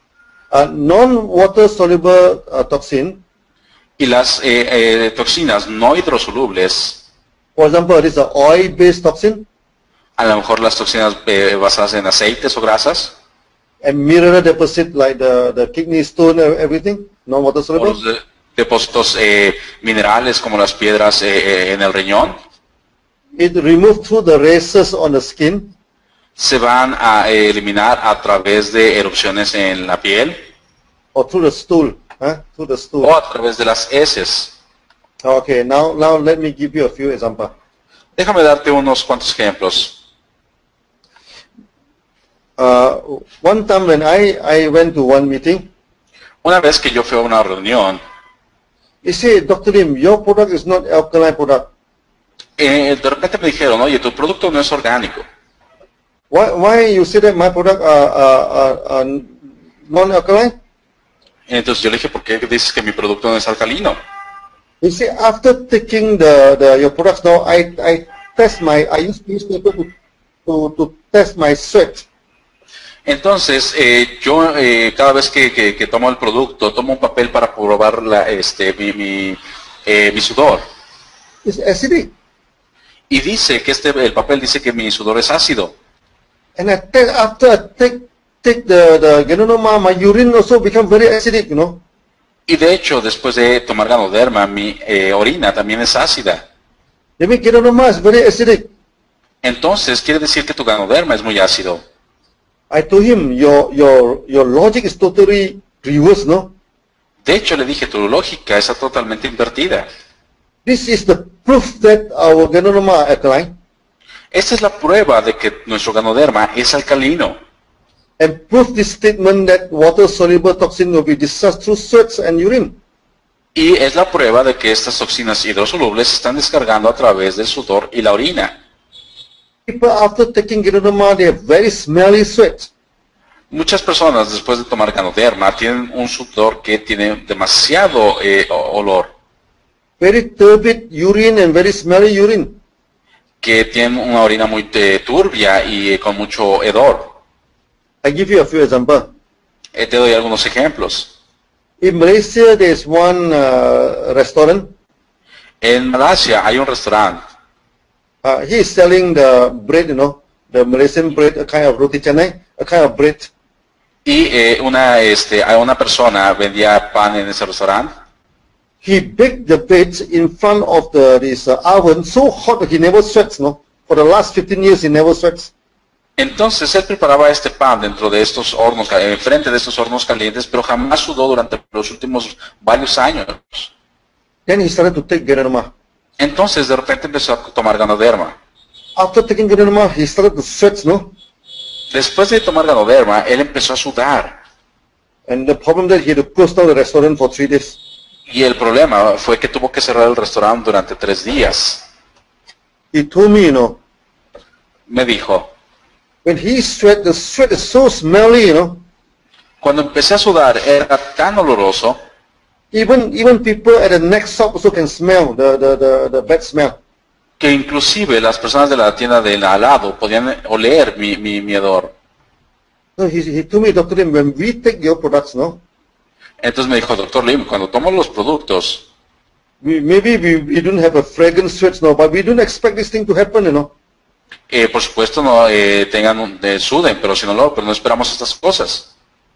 Non-water soluble toxin, Y las toxinas no hidrosolubles, for example, this is an oil-based toxin a lo mejor las toxinas basadas en aceites o grasas, and mineral deposit like the kidney stone and everything, non-water o soluble. los depósitos minerales como las piedras en el riñón, It removed through the races on the skin se van a eliminar a través de erupciones en la piel or through the stool. Through the stool. o a través de las heces. Okay, now let me give you a few examples. Déjame darte unos cuantos ejemplos. One time when I went to one meeting, Una vez que yo fui a una reunión, he said, Dr. Lim, your product is not alkaline product. De repente me dijeron, oye, tu producto no es orgánico. Why you say that my product are non-alkaline? Entonces yo le dije, ¿por qué dices que mi producto no es alcalino? You see, after taking your products now, I use newspaper to test my sweat. Entonces, yo cada vez que tomo el producto, tomo un papel para probar mi sudor. It's acidic. Y dice que el papel dice que mi sudor es ácido. And after I take the Ganoderma, my urine also become very acidic, you know. Y de hecho, después de tomar Ganoderma, mi orina también es ácida. That means Ganoderma is very acidic. Entonces, quiere decir que tu Ganoderma es muy ácido. I told him, your logic is totally reversed, no? De hecho, le dije, tu lógica está totalmente invertida. This is the proof that our Ganoderma are alkaline. Esta es la prueba de que nuestro Ganoderma es alcalino. And prove this statement that water-soluble toxin will be discharged through sweats and urine. Y es la prueba de que estas toxinas hidrosolubles se están descargando a través del sudor y la orina. People after taking Ganoderma, they have very smelly sweat. Muchas personas después de tomar Ganoderma tienen un sudor que tiene demasiado olor, Very turbid urine and very smelly urine. que tienen una orina muy turbia y con mucho hedor. I give you a few examples. Te doy algunos ejemplos. In Malaysia, there's one restaurant. En Malasia hay un restaurante. He is selling the bread, you know, the Malaysian bread, a kind of roti canai, a kind of bread. Y una persona vendía pan en ese restaurante. He baked the bread in front of this oven, so hot that he never sweats, no? For the last 15 years, he never sweats. Entonces él preparaba este pan dentro de estos hornos, enfrente de estos hornos calientes, pero jamás sudó durante los últimos varios años. Then he started to take Ganoderma. Entonces de repente empezó a tomar Ganoderma. After taking Ganoderma, he started to sweat, no? Después de tomar Ganoderma, él empezó a sudar. And the problem that he had to close down the restaurant for 3 days. Y el problema fue que tuvo que cerrar el restaurante durante 3 días. He told me, you know, Me dijo, when he sweat, the sweat is so smelly, you know. cuando empecé a sudar era tan oloroso Even people at the next shop also can smell the bad smell. que inclusive las personas de la tienda de al lado podían oler mi hedor. So he told me, Dr. Lim, when we take your products, no, Entonces me dijo, Dr. Lim, cuando tomo los productos, maybe we don't have a fragrant sweat, no, but we don't expect this thing to happen, you know. por supuesto no suden, pero pero no esperamos estas cosas.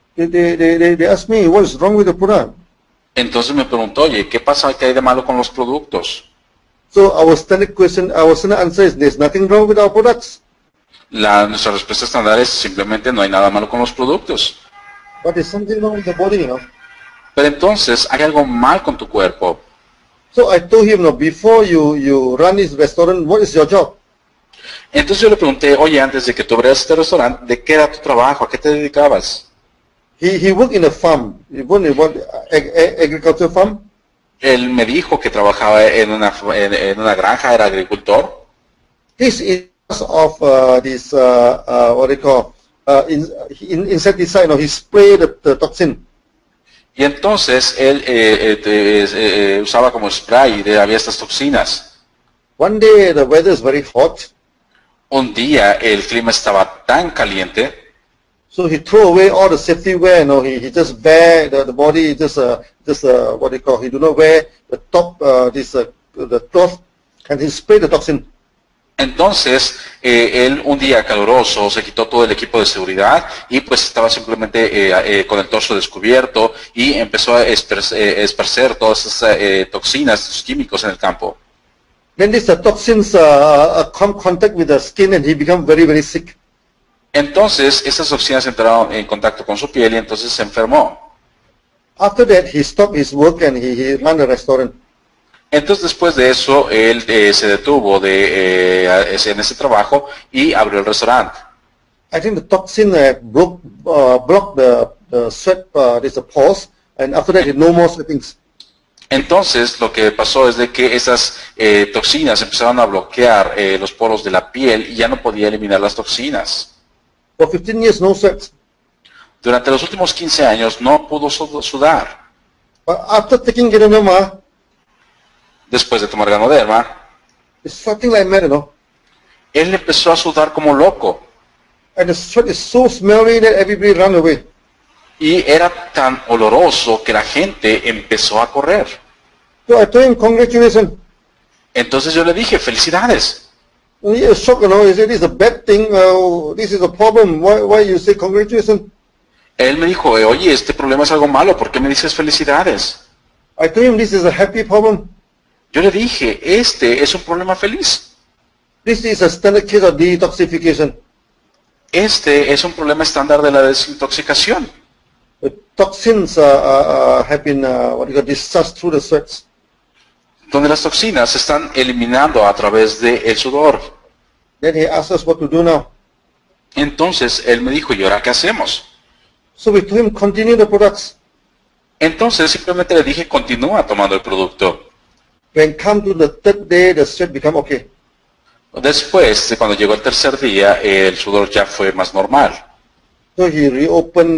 They asked me, what is wrong with the product? Entonces me preguntó, oye, ¿qué pasa? ¿Qué hay de malo con los productos? So our standard answer is, there's nothing wrong with our products. Nuestra respuesta estándar es simplemente no hay nada malo con los productos. But there's something wrong with the body, you know. Pero entonces hay algo mal con tu cuerpo. So I told him, no, before you run this restaurant, what is your job? Entonces yo le pregunté, oye, antes de que tú abrieras este restaurante, ¿de qué era tu trabajo? ¿A qué te dedicabas? He worked in a farm. He worked in what, agriculture farm. Él me dijo que trabajaba en una granja, era agricultor. This is of this what they call insecticide. No, he sprayed the toxin. Y entonces él usaba como spray y había estas toxinas. One day the weather is very hot, Un día el clima estaba tan caliente, so he threw away all the safety wear. You know, he just bare the body, just what they call. He do not wear the top the cloth, and he sprayed the toxin. entonces él un día caluroso se quitó todo el equipo de seguridad y pues estaba simplemente con el torso descubierto y empezó a esparcer todas esas toxinas, esos químicos en el campo. Then these toxins come contact with the skin, and he become very, very sick. Entonces esas toxinas entraron en contacto con su piel y entonces se enfermó. After that, he stopped his work and he ran a restaurant. Entonces después de eso él se detuvo en ese trabajo y abrió el restaurante. I think the toxin blocked the sweat, pores, and after that, no more sweatings. Entonces, lo que pasó es de que esas toxinas empezaron a bloquear los poros de la piel y ya no podía eliminar las toxinas. For 15 years, no sweat. Durante los últimos 15 años no pudo sudar. But after taking Ganoderma, Después de tomar Ganoderma, it's something like mad, you know. él empezó a sudar como loco. And the sweat is so smelly that everybody ran away. Y era tan oloroso que la gente empezó a correr. So I told him, congratulations. Entonces yo le dije, felicidades. And he was shocked, you know. He said, this is a bad thing. This is a problem. Why you say congratulations? Él me dijo, oye, este problema es algo malo, ¿por qué me dices felicidades? I told him, this is a happy problem. Yo le dije, este es un problema feliz. This is a standard case of detoxification. Este es un problema estándar de la desintoxicación. The toxins have been discharged through the sweats. Donde las toxinas se están eliminando a través del sudor. Then he asked us what to do now. Entonces él me dijo, ¿y ahora qué hacemos? So we told him, continue the products. Entonces simplemente le dije, continúa tomando el producto. When come to the third day, the sweat become okay. Después, de cuando llegó el tercer día, el sudor ya fue más normal. So he reopened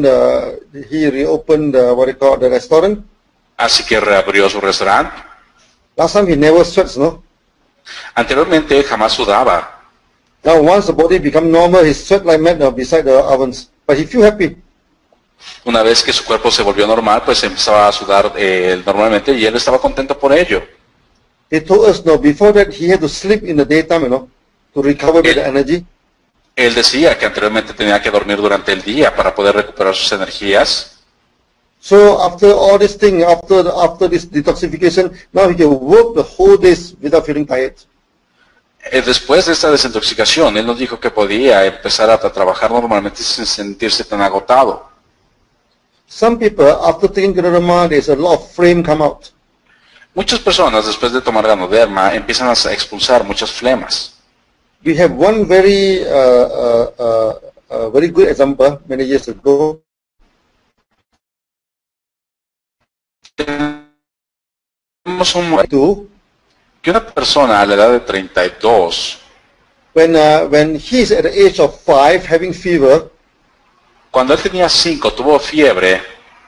the restaurant. Así que reabrió su restaurante. Last time he never sweats, no? Anteriormente jamás sudaba. Now once the body become normal, he sweat like mad beside the ovens. But he feel happy. Una vez que su cuerpo se volvió normal, pues empezaba a sudar normalmente y él estaba contento por ello. He told us, no, before that he had to sleep in the daytime, you know, to recover with the energy. Él decía que anteriormente tenía que dormir durante el día para poder recuperar sus energías. So after all this thing, after this detoxification, now he can work the whole days without feeling tired. Después de esta desintoxicación, él nos dijo que podía empezar a trabajar normalmente sin sentirse tan agotado. Some people, after taking Ganoderma, there's a lot of flame come out. Muchas personas después de tomar Ganoderma empiezan a expulsar muchas flemas. We have one very good example many years ago. Tenemos que una persona a la edad de 32, when he's at the age of 5 having fever, cuando él tenía 5 tuvo fiebre,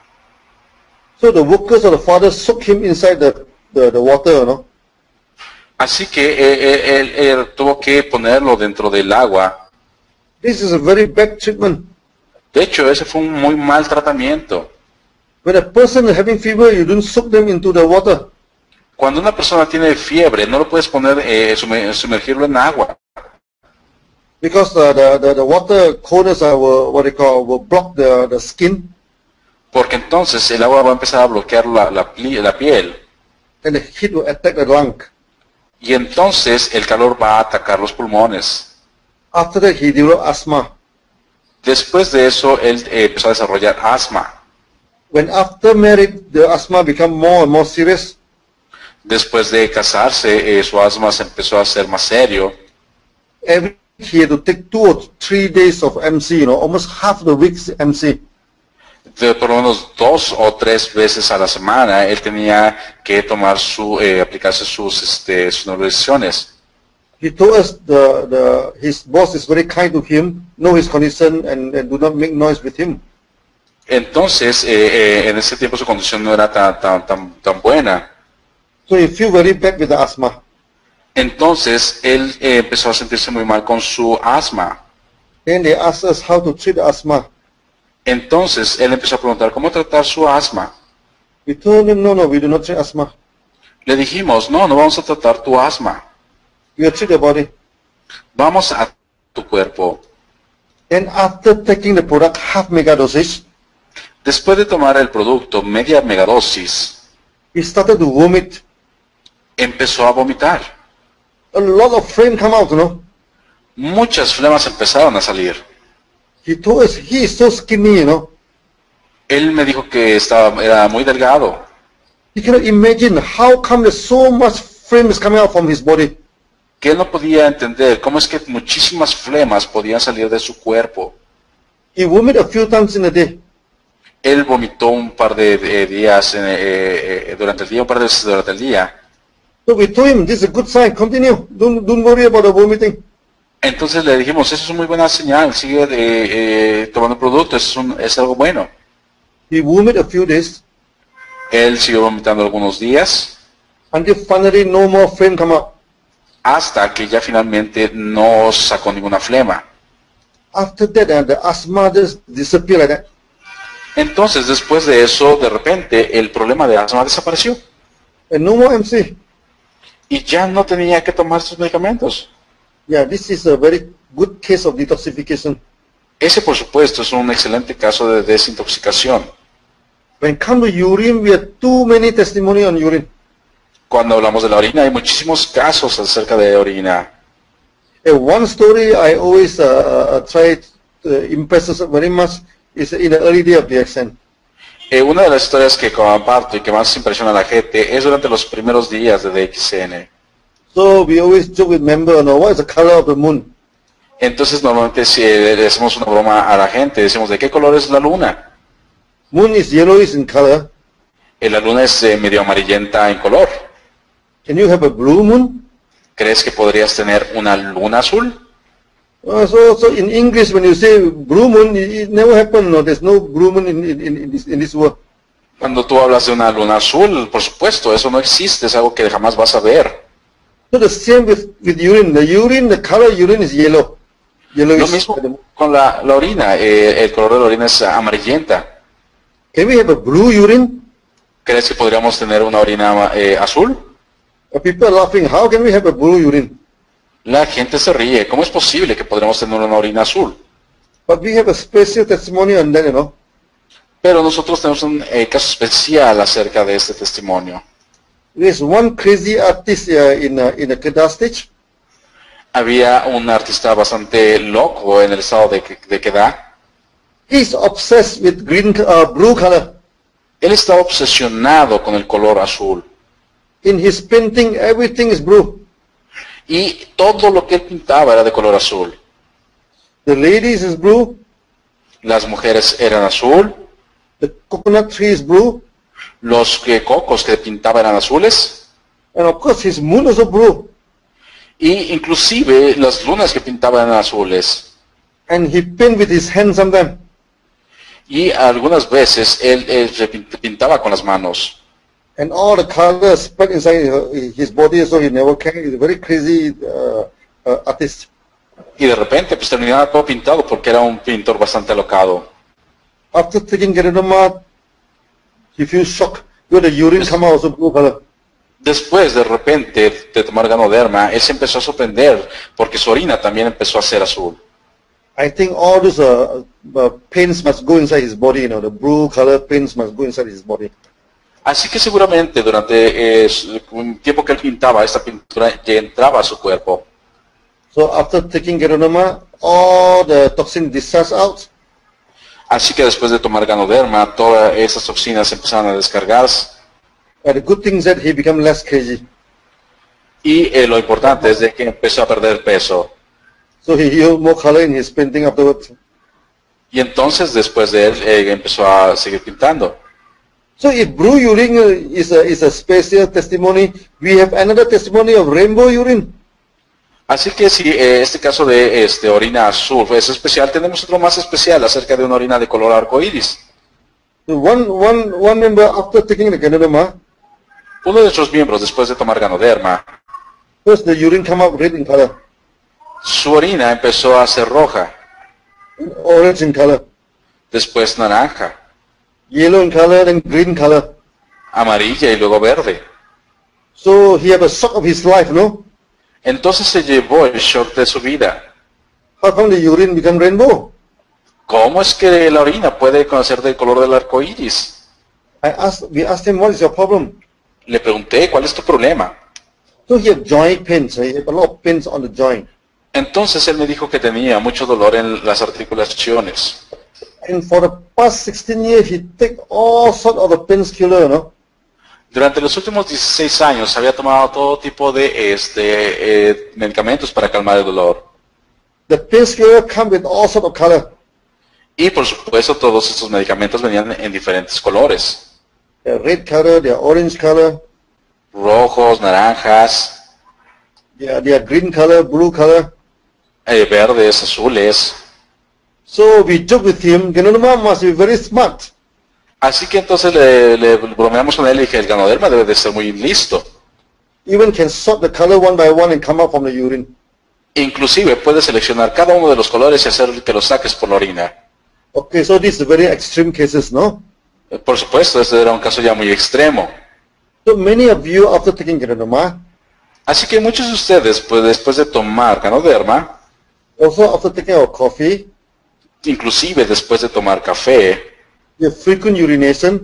so the workers of the father soak him inside the water, you know. así que él tuvo que ponerlo dentro del agua. This is a very bad treatment. De hecho, ese fue un muy mal tratamiento. When a person is having fever, you don't soak them into the water. Cuando una persona tiene fiebre, no lo puedes poner, sumergirlo en agua. Because the water coldness will block the skin, Porque entonces el agua va a empezar a bloquear la piel. and the heat will attack the lung. Y entonces el calor va a atacar los pulmones. After that, he developed asthma. Después de eso, él empezó a desarrollar asma. When after marriage, the asthma become more and more serious. Después de casarse, su asma se empezó a hacer más serio. Every he had to take 2 or 3 days of MC, you know, almost half the week's MC. De por lo menos 2 o 3 veces a la semana, él tenía que tomar aplicarse sus nebulizaciones. He told us his boss is very kind to him, know his condition, and do not make noise with him. Entonces, en ese tiempo su condición no era tan buena. So he feel very bad with the asthma. Entonces, él empezó a sentirse muy mal con su asma. Then they asked us how to treat the asthma. Entonces, él empezó a preguntar cómo tratar su asma. We told him, no, we do not treat asthma. Le dijimos, no vamos a tratar tu asma. We will treat the body. Vamos a tu cuerpo. Then after taking the product half mega dosage, Después de tomar el producto media megadosis, he started to vomit. empezó a vomitar. A lot of flame come out, you know. Muchas flemas empezaron a salir. He told us he is so skinny, you know. Él me dijo que era muy delgado. He cannot imagine how come there's so much flame is coming out from his body. Que él no podía entender cómo es que muchísimas flemas podían salir de su cuerpo. He vomit a few times in a day. Él vomitó un par de días durante el día, un par de veces durante el día. So we told him, this is a good sign, continue. Don't worry about the vomiting. Entonces le dijimos, eso es una muy buena señal, sigue tomando productos, es algo bueno. He vomited a few days Él siguió vomitando algunos días until finally no more flame come out. hasta que ya finalmente no sacó ninguna flema. After that, the asthma just disappeared like that. Entonces, después de eso, de repente, el problema de asma desapareció And no more MC. y ya no tenía que tomar sus medicamentos. Yeah, this is a very good case of detoxification. Ese, por supuesto, es un excelente caso de desintoxicación. When it comes to urine, we have too many testimony on urine. Cuando hablamos de la orina, hay muchísimos casos acerca de orina. One story I always try to impress us very much is in the early day of the accent. Una de las historias que comparto y que más impresiona a la gente es durante los primeros días de DXN. So we always joke with members, what is the color of the moon? Entonces normalmente si le hacemos una broma a la gente, decimos, ¿de qué color es la luna? Moon is yellowish in color. La luna es medio amarillenta en color. Can you have a blue moon? ¿Crees que podrías tener una luna azul? So in English, when you say blue moon, it never happened. No, there's no blue moon in this world. Cuando tú hablas de una luna azul, por supuesto, eso no existe, es algo que jamás vas a ver. So the same with urine. The color of urine is yellow. Lo Yellowish. mismo con la orina, el color de la orina es amarillenta. Can we have a blue urine? ¿Crees que podríamos tener una orina azul? People are laughing. How can we have a blue urine? La gente se ríe. ¿Cómo es posible que podríamos tener una orina azul? But we have a special testimony on that, Pero nosotros tenemos un caso especial acerca de este testimonio. There's one crazy artist in a Kedah stage. Había un artista bastante loco en el estado de Kedah. He's obsessed with blue color. Él estaba obsesionado con el color azul. In his painting, everything is blue. Y todo lo que él pintaba era de color azul. The ladies is blue. Las mujeres eran azul. The coconut tree is blue. Los cocos que pintaba eran azules. And of course, his moon is also blue. Y inclusive las lunas que pintaba eran azules. And he paint with his hands sometimes. Y algunas veces él se pintaba con las manos. And all the colors spread inside his body, so he never can. He's a very crazy artist. Y de repente pues terminaba todo pintado porque era un pintor bastante alocado. After taking Geronima, he feels shocked because the urine come out also blue color. Después de repente de tomar Ganoderma, él se empezó a sorprender porque su orina también empezó a ser azul. I think all those paints must go inside his body, the blue color paints must go inside his body. Así que seguramente durante un tiempo que él pintaba, esta pintura ya entraba a su cuerpo. So after taking Geronima, all the toxin discharged out. Así que después de tomar Ganoderma, todas esas toxinas empezaron a descargarse. And the good thing is that he became less crazy. Y lo importante es de que empezó a perder peso. So he used more color in his painting afterwards. Y entonces después de él empezó a seguir pintando. So if blue urine is a special testimony, we have another testimony of rainbow urine. Así que si este caso de orina azul es especial, tenemos otro más especial acerca de una orina de color arcoíris. So one member after taking the Ganoderma, Uno de nuestros miembros después de tomar Ganoderma, first the urine come out red in color, su orina empezó a ser roja, orange in color, después naranja, yellow in color, then green color. amarilla y luego verde. So he had a shock of his life, no? Entonces se llevó el shock de su vida. How come the urine become rainbow? ¿Cómo es que la orina puede conocer del color del arco iris? We asked him, what is your problem? Le pregunté, ¿cuál es tu problema? So he had joint pains. He had a lot of pains on the joint. Entonces él me dijo que tenía mucho dolor en las articulaciones. And for the past 16 years, he take all sorts of the painkiller, no? Durante los últimos 16 años había tomado todo tipo de medicamentos para calmar el dolor. The painkiller come with all sorts of color. Y por supuesto todos estos medicamentos venían en diferentes colores. They're red color, they're orange color, Rojos, naranjas, they're green color, blue color. verdes, azules. So we joke with him, Ganoderma must be very smart. Así que entonces le bromeamos con él y dije, el Ganoderma debe de ser muy listo. Even can sort the color one by one and come out from the urine. Inclusive puede seleccionar cada uno de los colores y hacer que los saques por la orina. Okay, so these are very extreme cases, no? Por supuesto, este era un caso ya muy extremo. So many of you, after taking Ganoderma, Así que muchos de ustedes, pues después de tomar Ganoderma, also after taking our coffee, inclusive después de tomar café, you have frequent urination.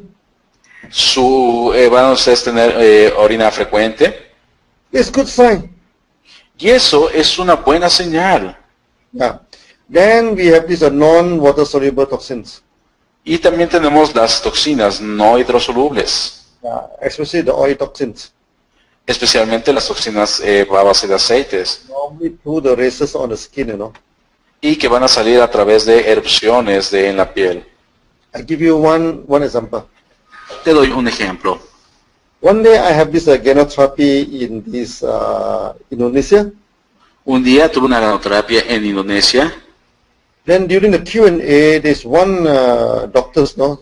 van a ustedes tener orina frecuente. It's good sign. Y eso es una buena señal. Yeah. Then we have these non-water soluble toxins, Y también tenemos las toxinas no hidrosolubles, especially the oil toxins. especialmente las toxinas a base de aceites, Normally through the races on the skin, you know. y que van a salir a través de erupciones en la piel. I give you one example. Te doy un ejemplo. One day I have this ganotherapy in this Indonesia. Un día tuve una ganoterapia en Indonesia. Then during the Q&A, there's one doctors, no,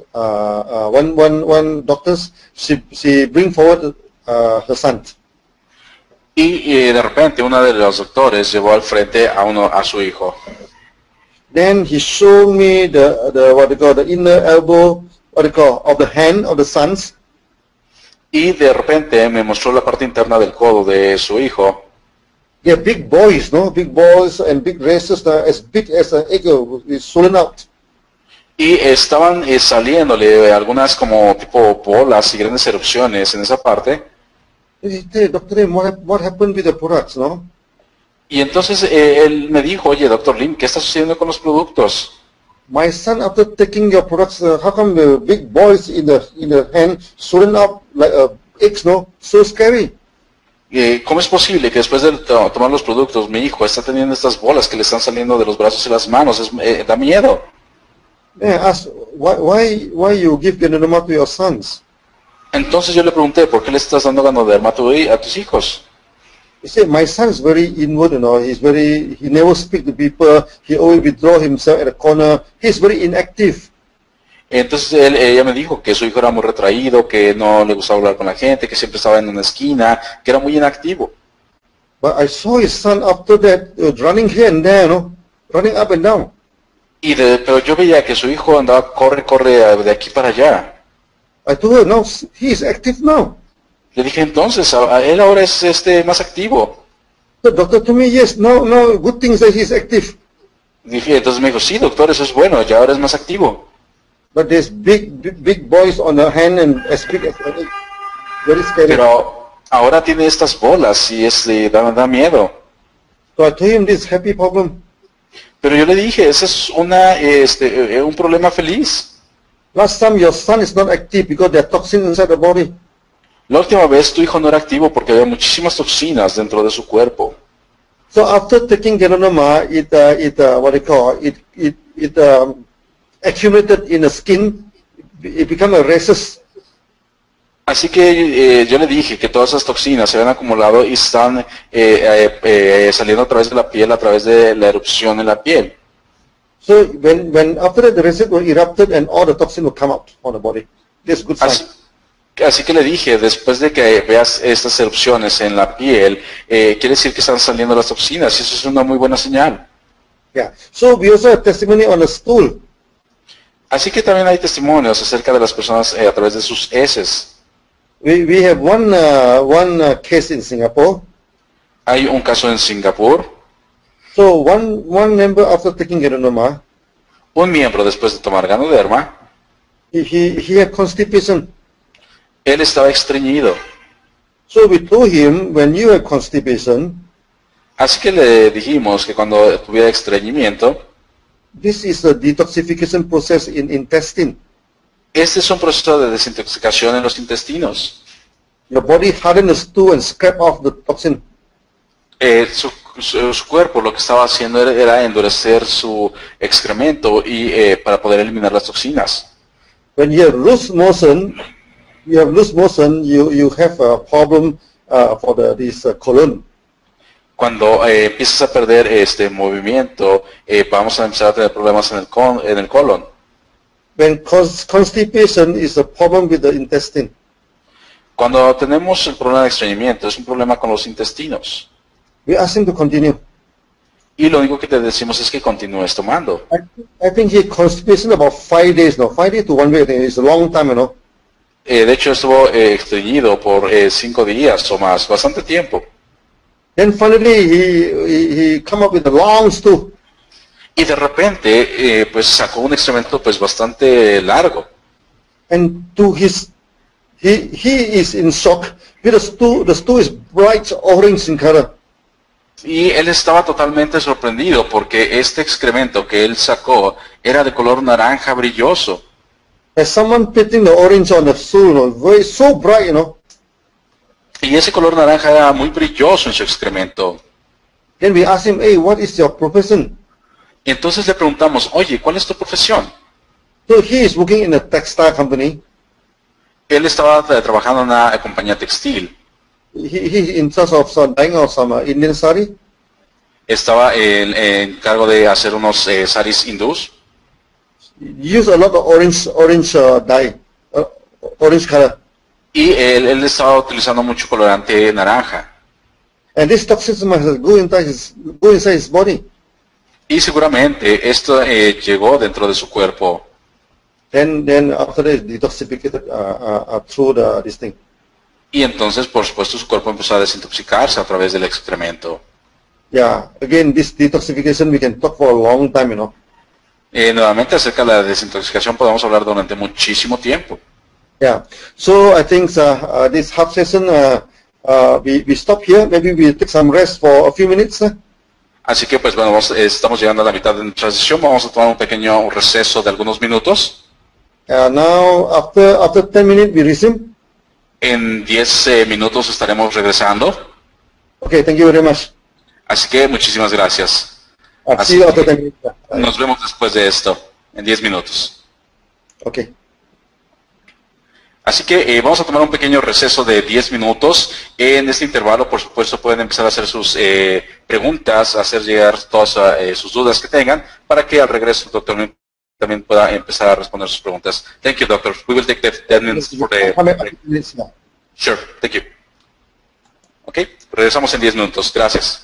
one doctors, she bring forward her son. Y de repente uno de los doctores llevó al frente a su hijo. Then he showed me the what they call the inner elbow, what they call, of the hand of the sons. Y de repente me mostró la parte interna del codo de su hijo. They're big boys, no, big boys and big races, as big as an egg is swollen out. Y estaban saliéndole algunas como tipo bolas y grandes erupciones en esa parte. Hey, Dr. Lim, what happened with the products, no? Y entonces él me dijo, oye, Dr. Lim, ¿qué está sucediendo con los productos? My son, after taking your products, how come the big boys in the hand swollen up like eggs, no? So scary. ¿Cómo es posible que después de tomar los productos mi hijo está teniendo estas bolas que le están saliendo de los brazos y las manos? Da miedo. Yeah, ask why you give Ganoderma to your sons? Entonces yo le pregunté, ¿por qué le estás dando Ganoderma a tus hijos? He said, my son is very inward, you know, he never speak to people, he always withdraw himself at a corner, he's very inactive. Entonces ella me dijo que su hijo era muy retraído, que no le gustaba hablar con la gente, que siempre estaba en una esquina, que era muy inactivo. But I saw his son after that running here and there, no? Running up and down. Pero yo veía que su hijo andaba, corre de aquí para allá. I told her, no, he is active now. Le dije entonces, él ahora es más activo. The doctor told me, yes, no, good things that he's active. Dije, entonces me dijo, sí, doctor, eso es bueno, ya ahora es más activo. But there's big boys on the hand and as big as very scary. Pero ahora tiene estas bolas y da miedo. So I told him this happy problem. Pero yo le dije, ese es un problema feliz. Last time your son is not active because there are toxins inside the body. La última vez tu hijo no era activo porque había muchísimas toxinas dentro de su cuerpo. So after taking Ganoderma, it accumulated in the skin, it became a rhesus. Así que yo le dije que todas esas toxinas se habían acumulado y están saliendo a través de la piel, a través de la erupción en la piel. So when after that the rhesus were erupted and all the toxin will come out from the body. That's good sign. Así que le dije, después de que veas estas erupciones en la piel, quiere decir que están saliendo las toxinas y eso es una muy buena señal. Yeah. So we also have testimony on the stool. Así que también hay testimonios acerca de las personas a través de sus heces. We have one case in Singapore. Hay un caso en Singapur. So one member after taking Ganoderma, Un miembro después de tomar Ganoderma, he had constipation. él estaba estreñido. So we told him, when you have constipation, Así que le dijimos que cuando tuviera estreñimiento, this is a detoxification process in intestine. este es un proceso de desintoxicación en los intestinos. Your body hardens the stool and scrape off the toxin. Su su cuerpo lo que estaba haciendo era endurecer su excremento y para poder eliminar las toxinas. When you have loose motion, you have a problem for this colon. Cuando empiezas a perder este movimiento, vamos a empezar a tener problemas en el colon. When constipation is a problem with the intestine. Cuando tenemos el problema de estreñimiento, es un problema con los intestinos. We ask him to continue. Y lo único que te decimos es que continúes tomando. I think he constipation about 5 days now. 5 days to 1 week. It's a long time, you know. De hecho, estuvo estreñido por 5 días o más, bastante tiempo. Then finally he come up with a long stool. Y de repente, pues sacó un excremento pues bastante largo. And to his, he is in shock. The stool is bright orange in color. Y él estaba totalmente sorprendido porque este excremento que él sacó era de color naranja brilloso. As someone putting the orange on the stool, you know, very so bright, you know. Y ese color naranja era muy brilloso en su excremento. Then we asked him, hey, what is your profession? Y entonces le preguntamos, oye, ¿cuál es tu profesión? So he is working in a textile company. Él estaba trabajando en una compañía textil. He in charge of some dyeing of some Indian sari. Estaba en cargo de hacer unos saris hindús. Use a lot of orange dye, orange color. Y él estaba utilizando mucho colorante naranja. And this toxin must go inside his body. Y seguramente esto llegó dentro de su cuerpo. Then after that, detoxificated through this thing. Y entonces, por supuesto, su cuerpo empezó a desintoxicarse a través del excremento. Yeah, again, this detoxification we can talk for a long time, you know. Nuevamente, acerca de la desintoxicación podemos hablar durante muchísimo tiempo. Yeah, so I think this half session, we stop here. Maybe we take some rest for a few minutes. Así que, pues bueno, estamos llegando a la mitad de nuestra sesión. Vamos a tomar un pequeño receso de algunos minutos. Now, after 10 minutes, we resume. En 10 minutos estaremos regresando. Okay, thank you very much. Así que muchísimas gracias. See you after 10 minutes. Nos vemos después de esto, en 10 minutos. Okay. Así que vamos a tomar un pequeño receso de 10 minutos. En este intervalo, por supuesto, pueden empezar a hacer sus preguntas, hacer llegar todas sus dudas que tengan, para que al regreso el doctor también pueda empezar a responder sus preguntas. Thank you, doctor. We will take the 10 minutes for the break. Sure, thank you. Ok, regresamos en 10 minutos. Gracias.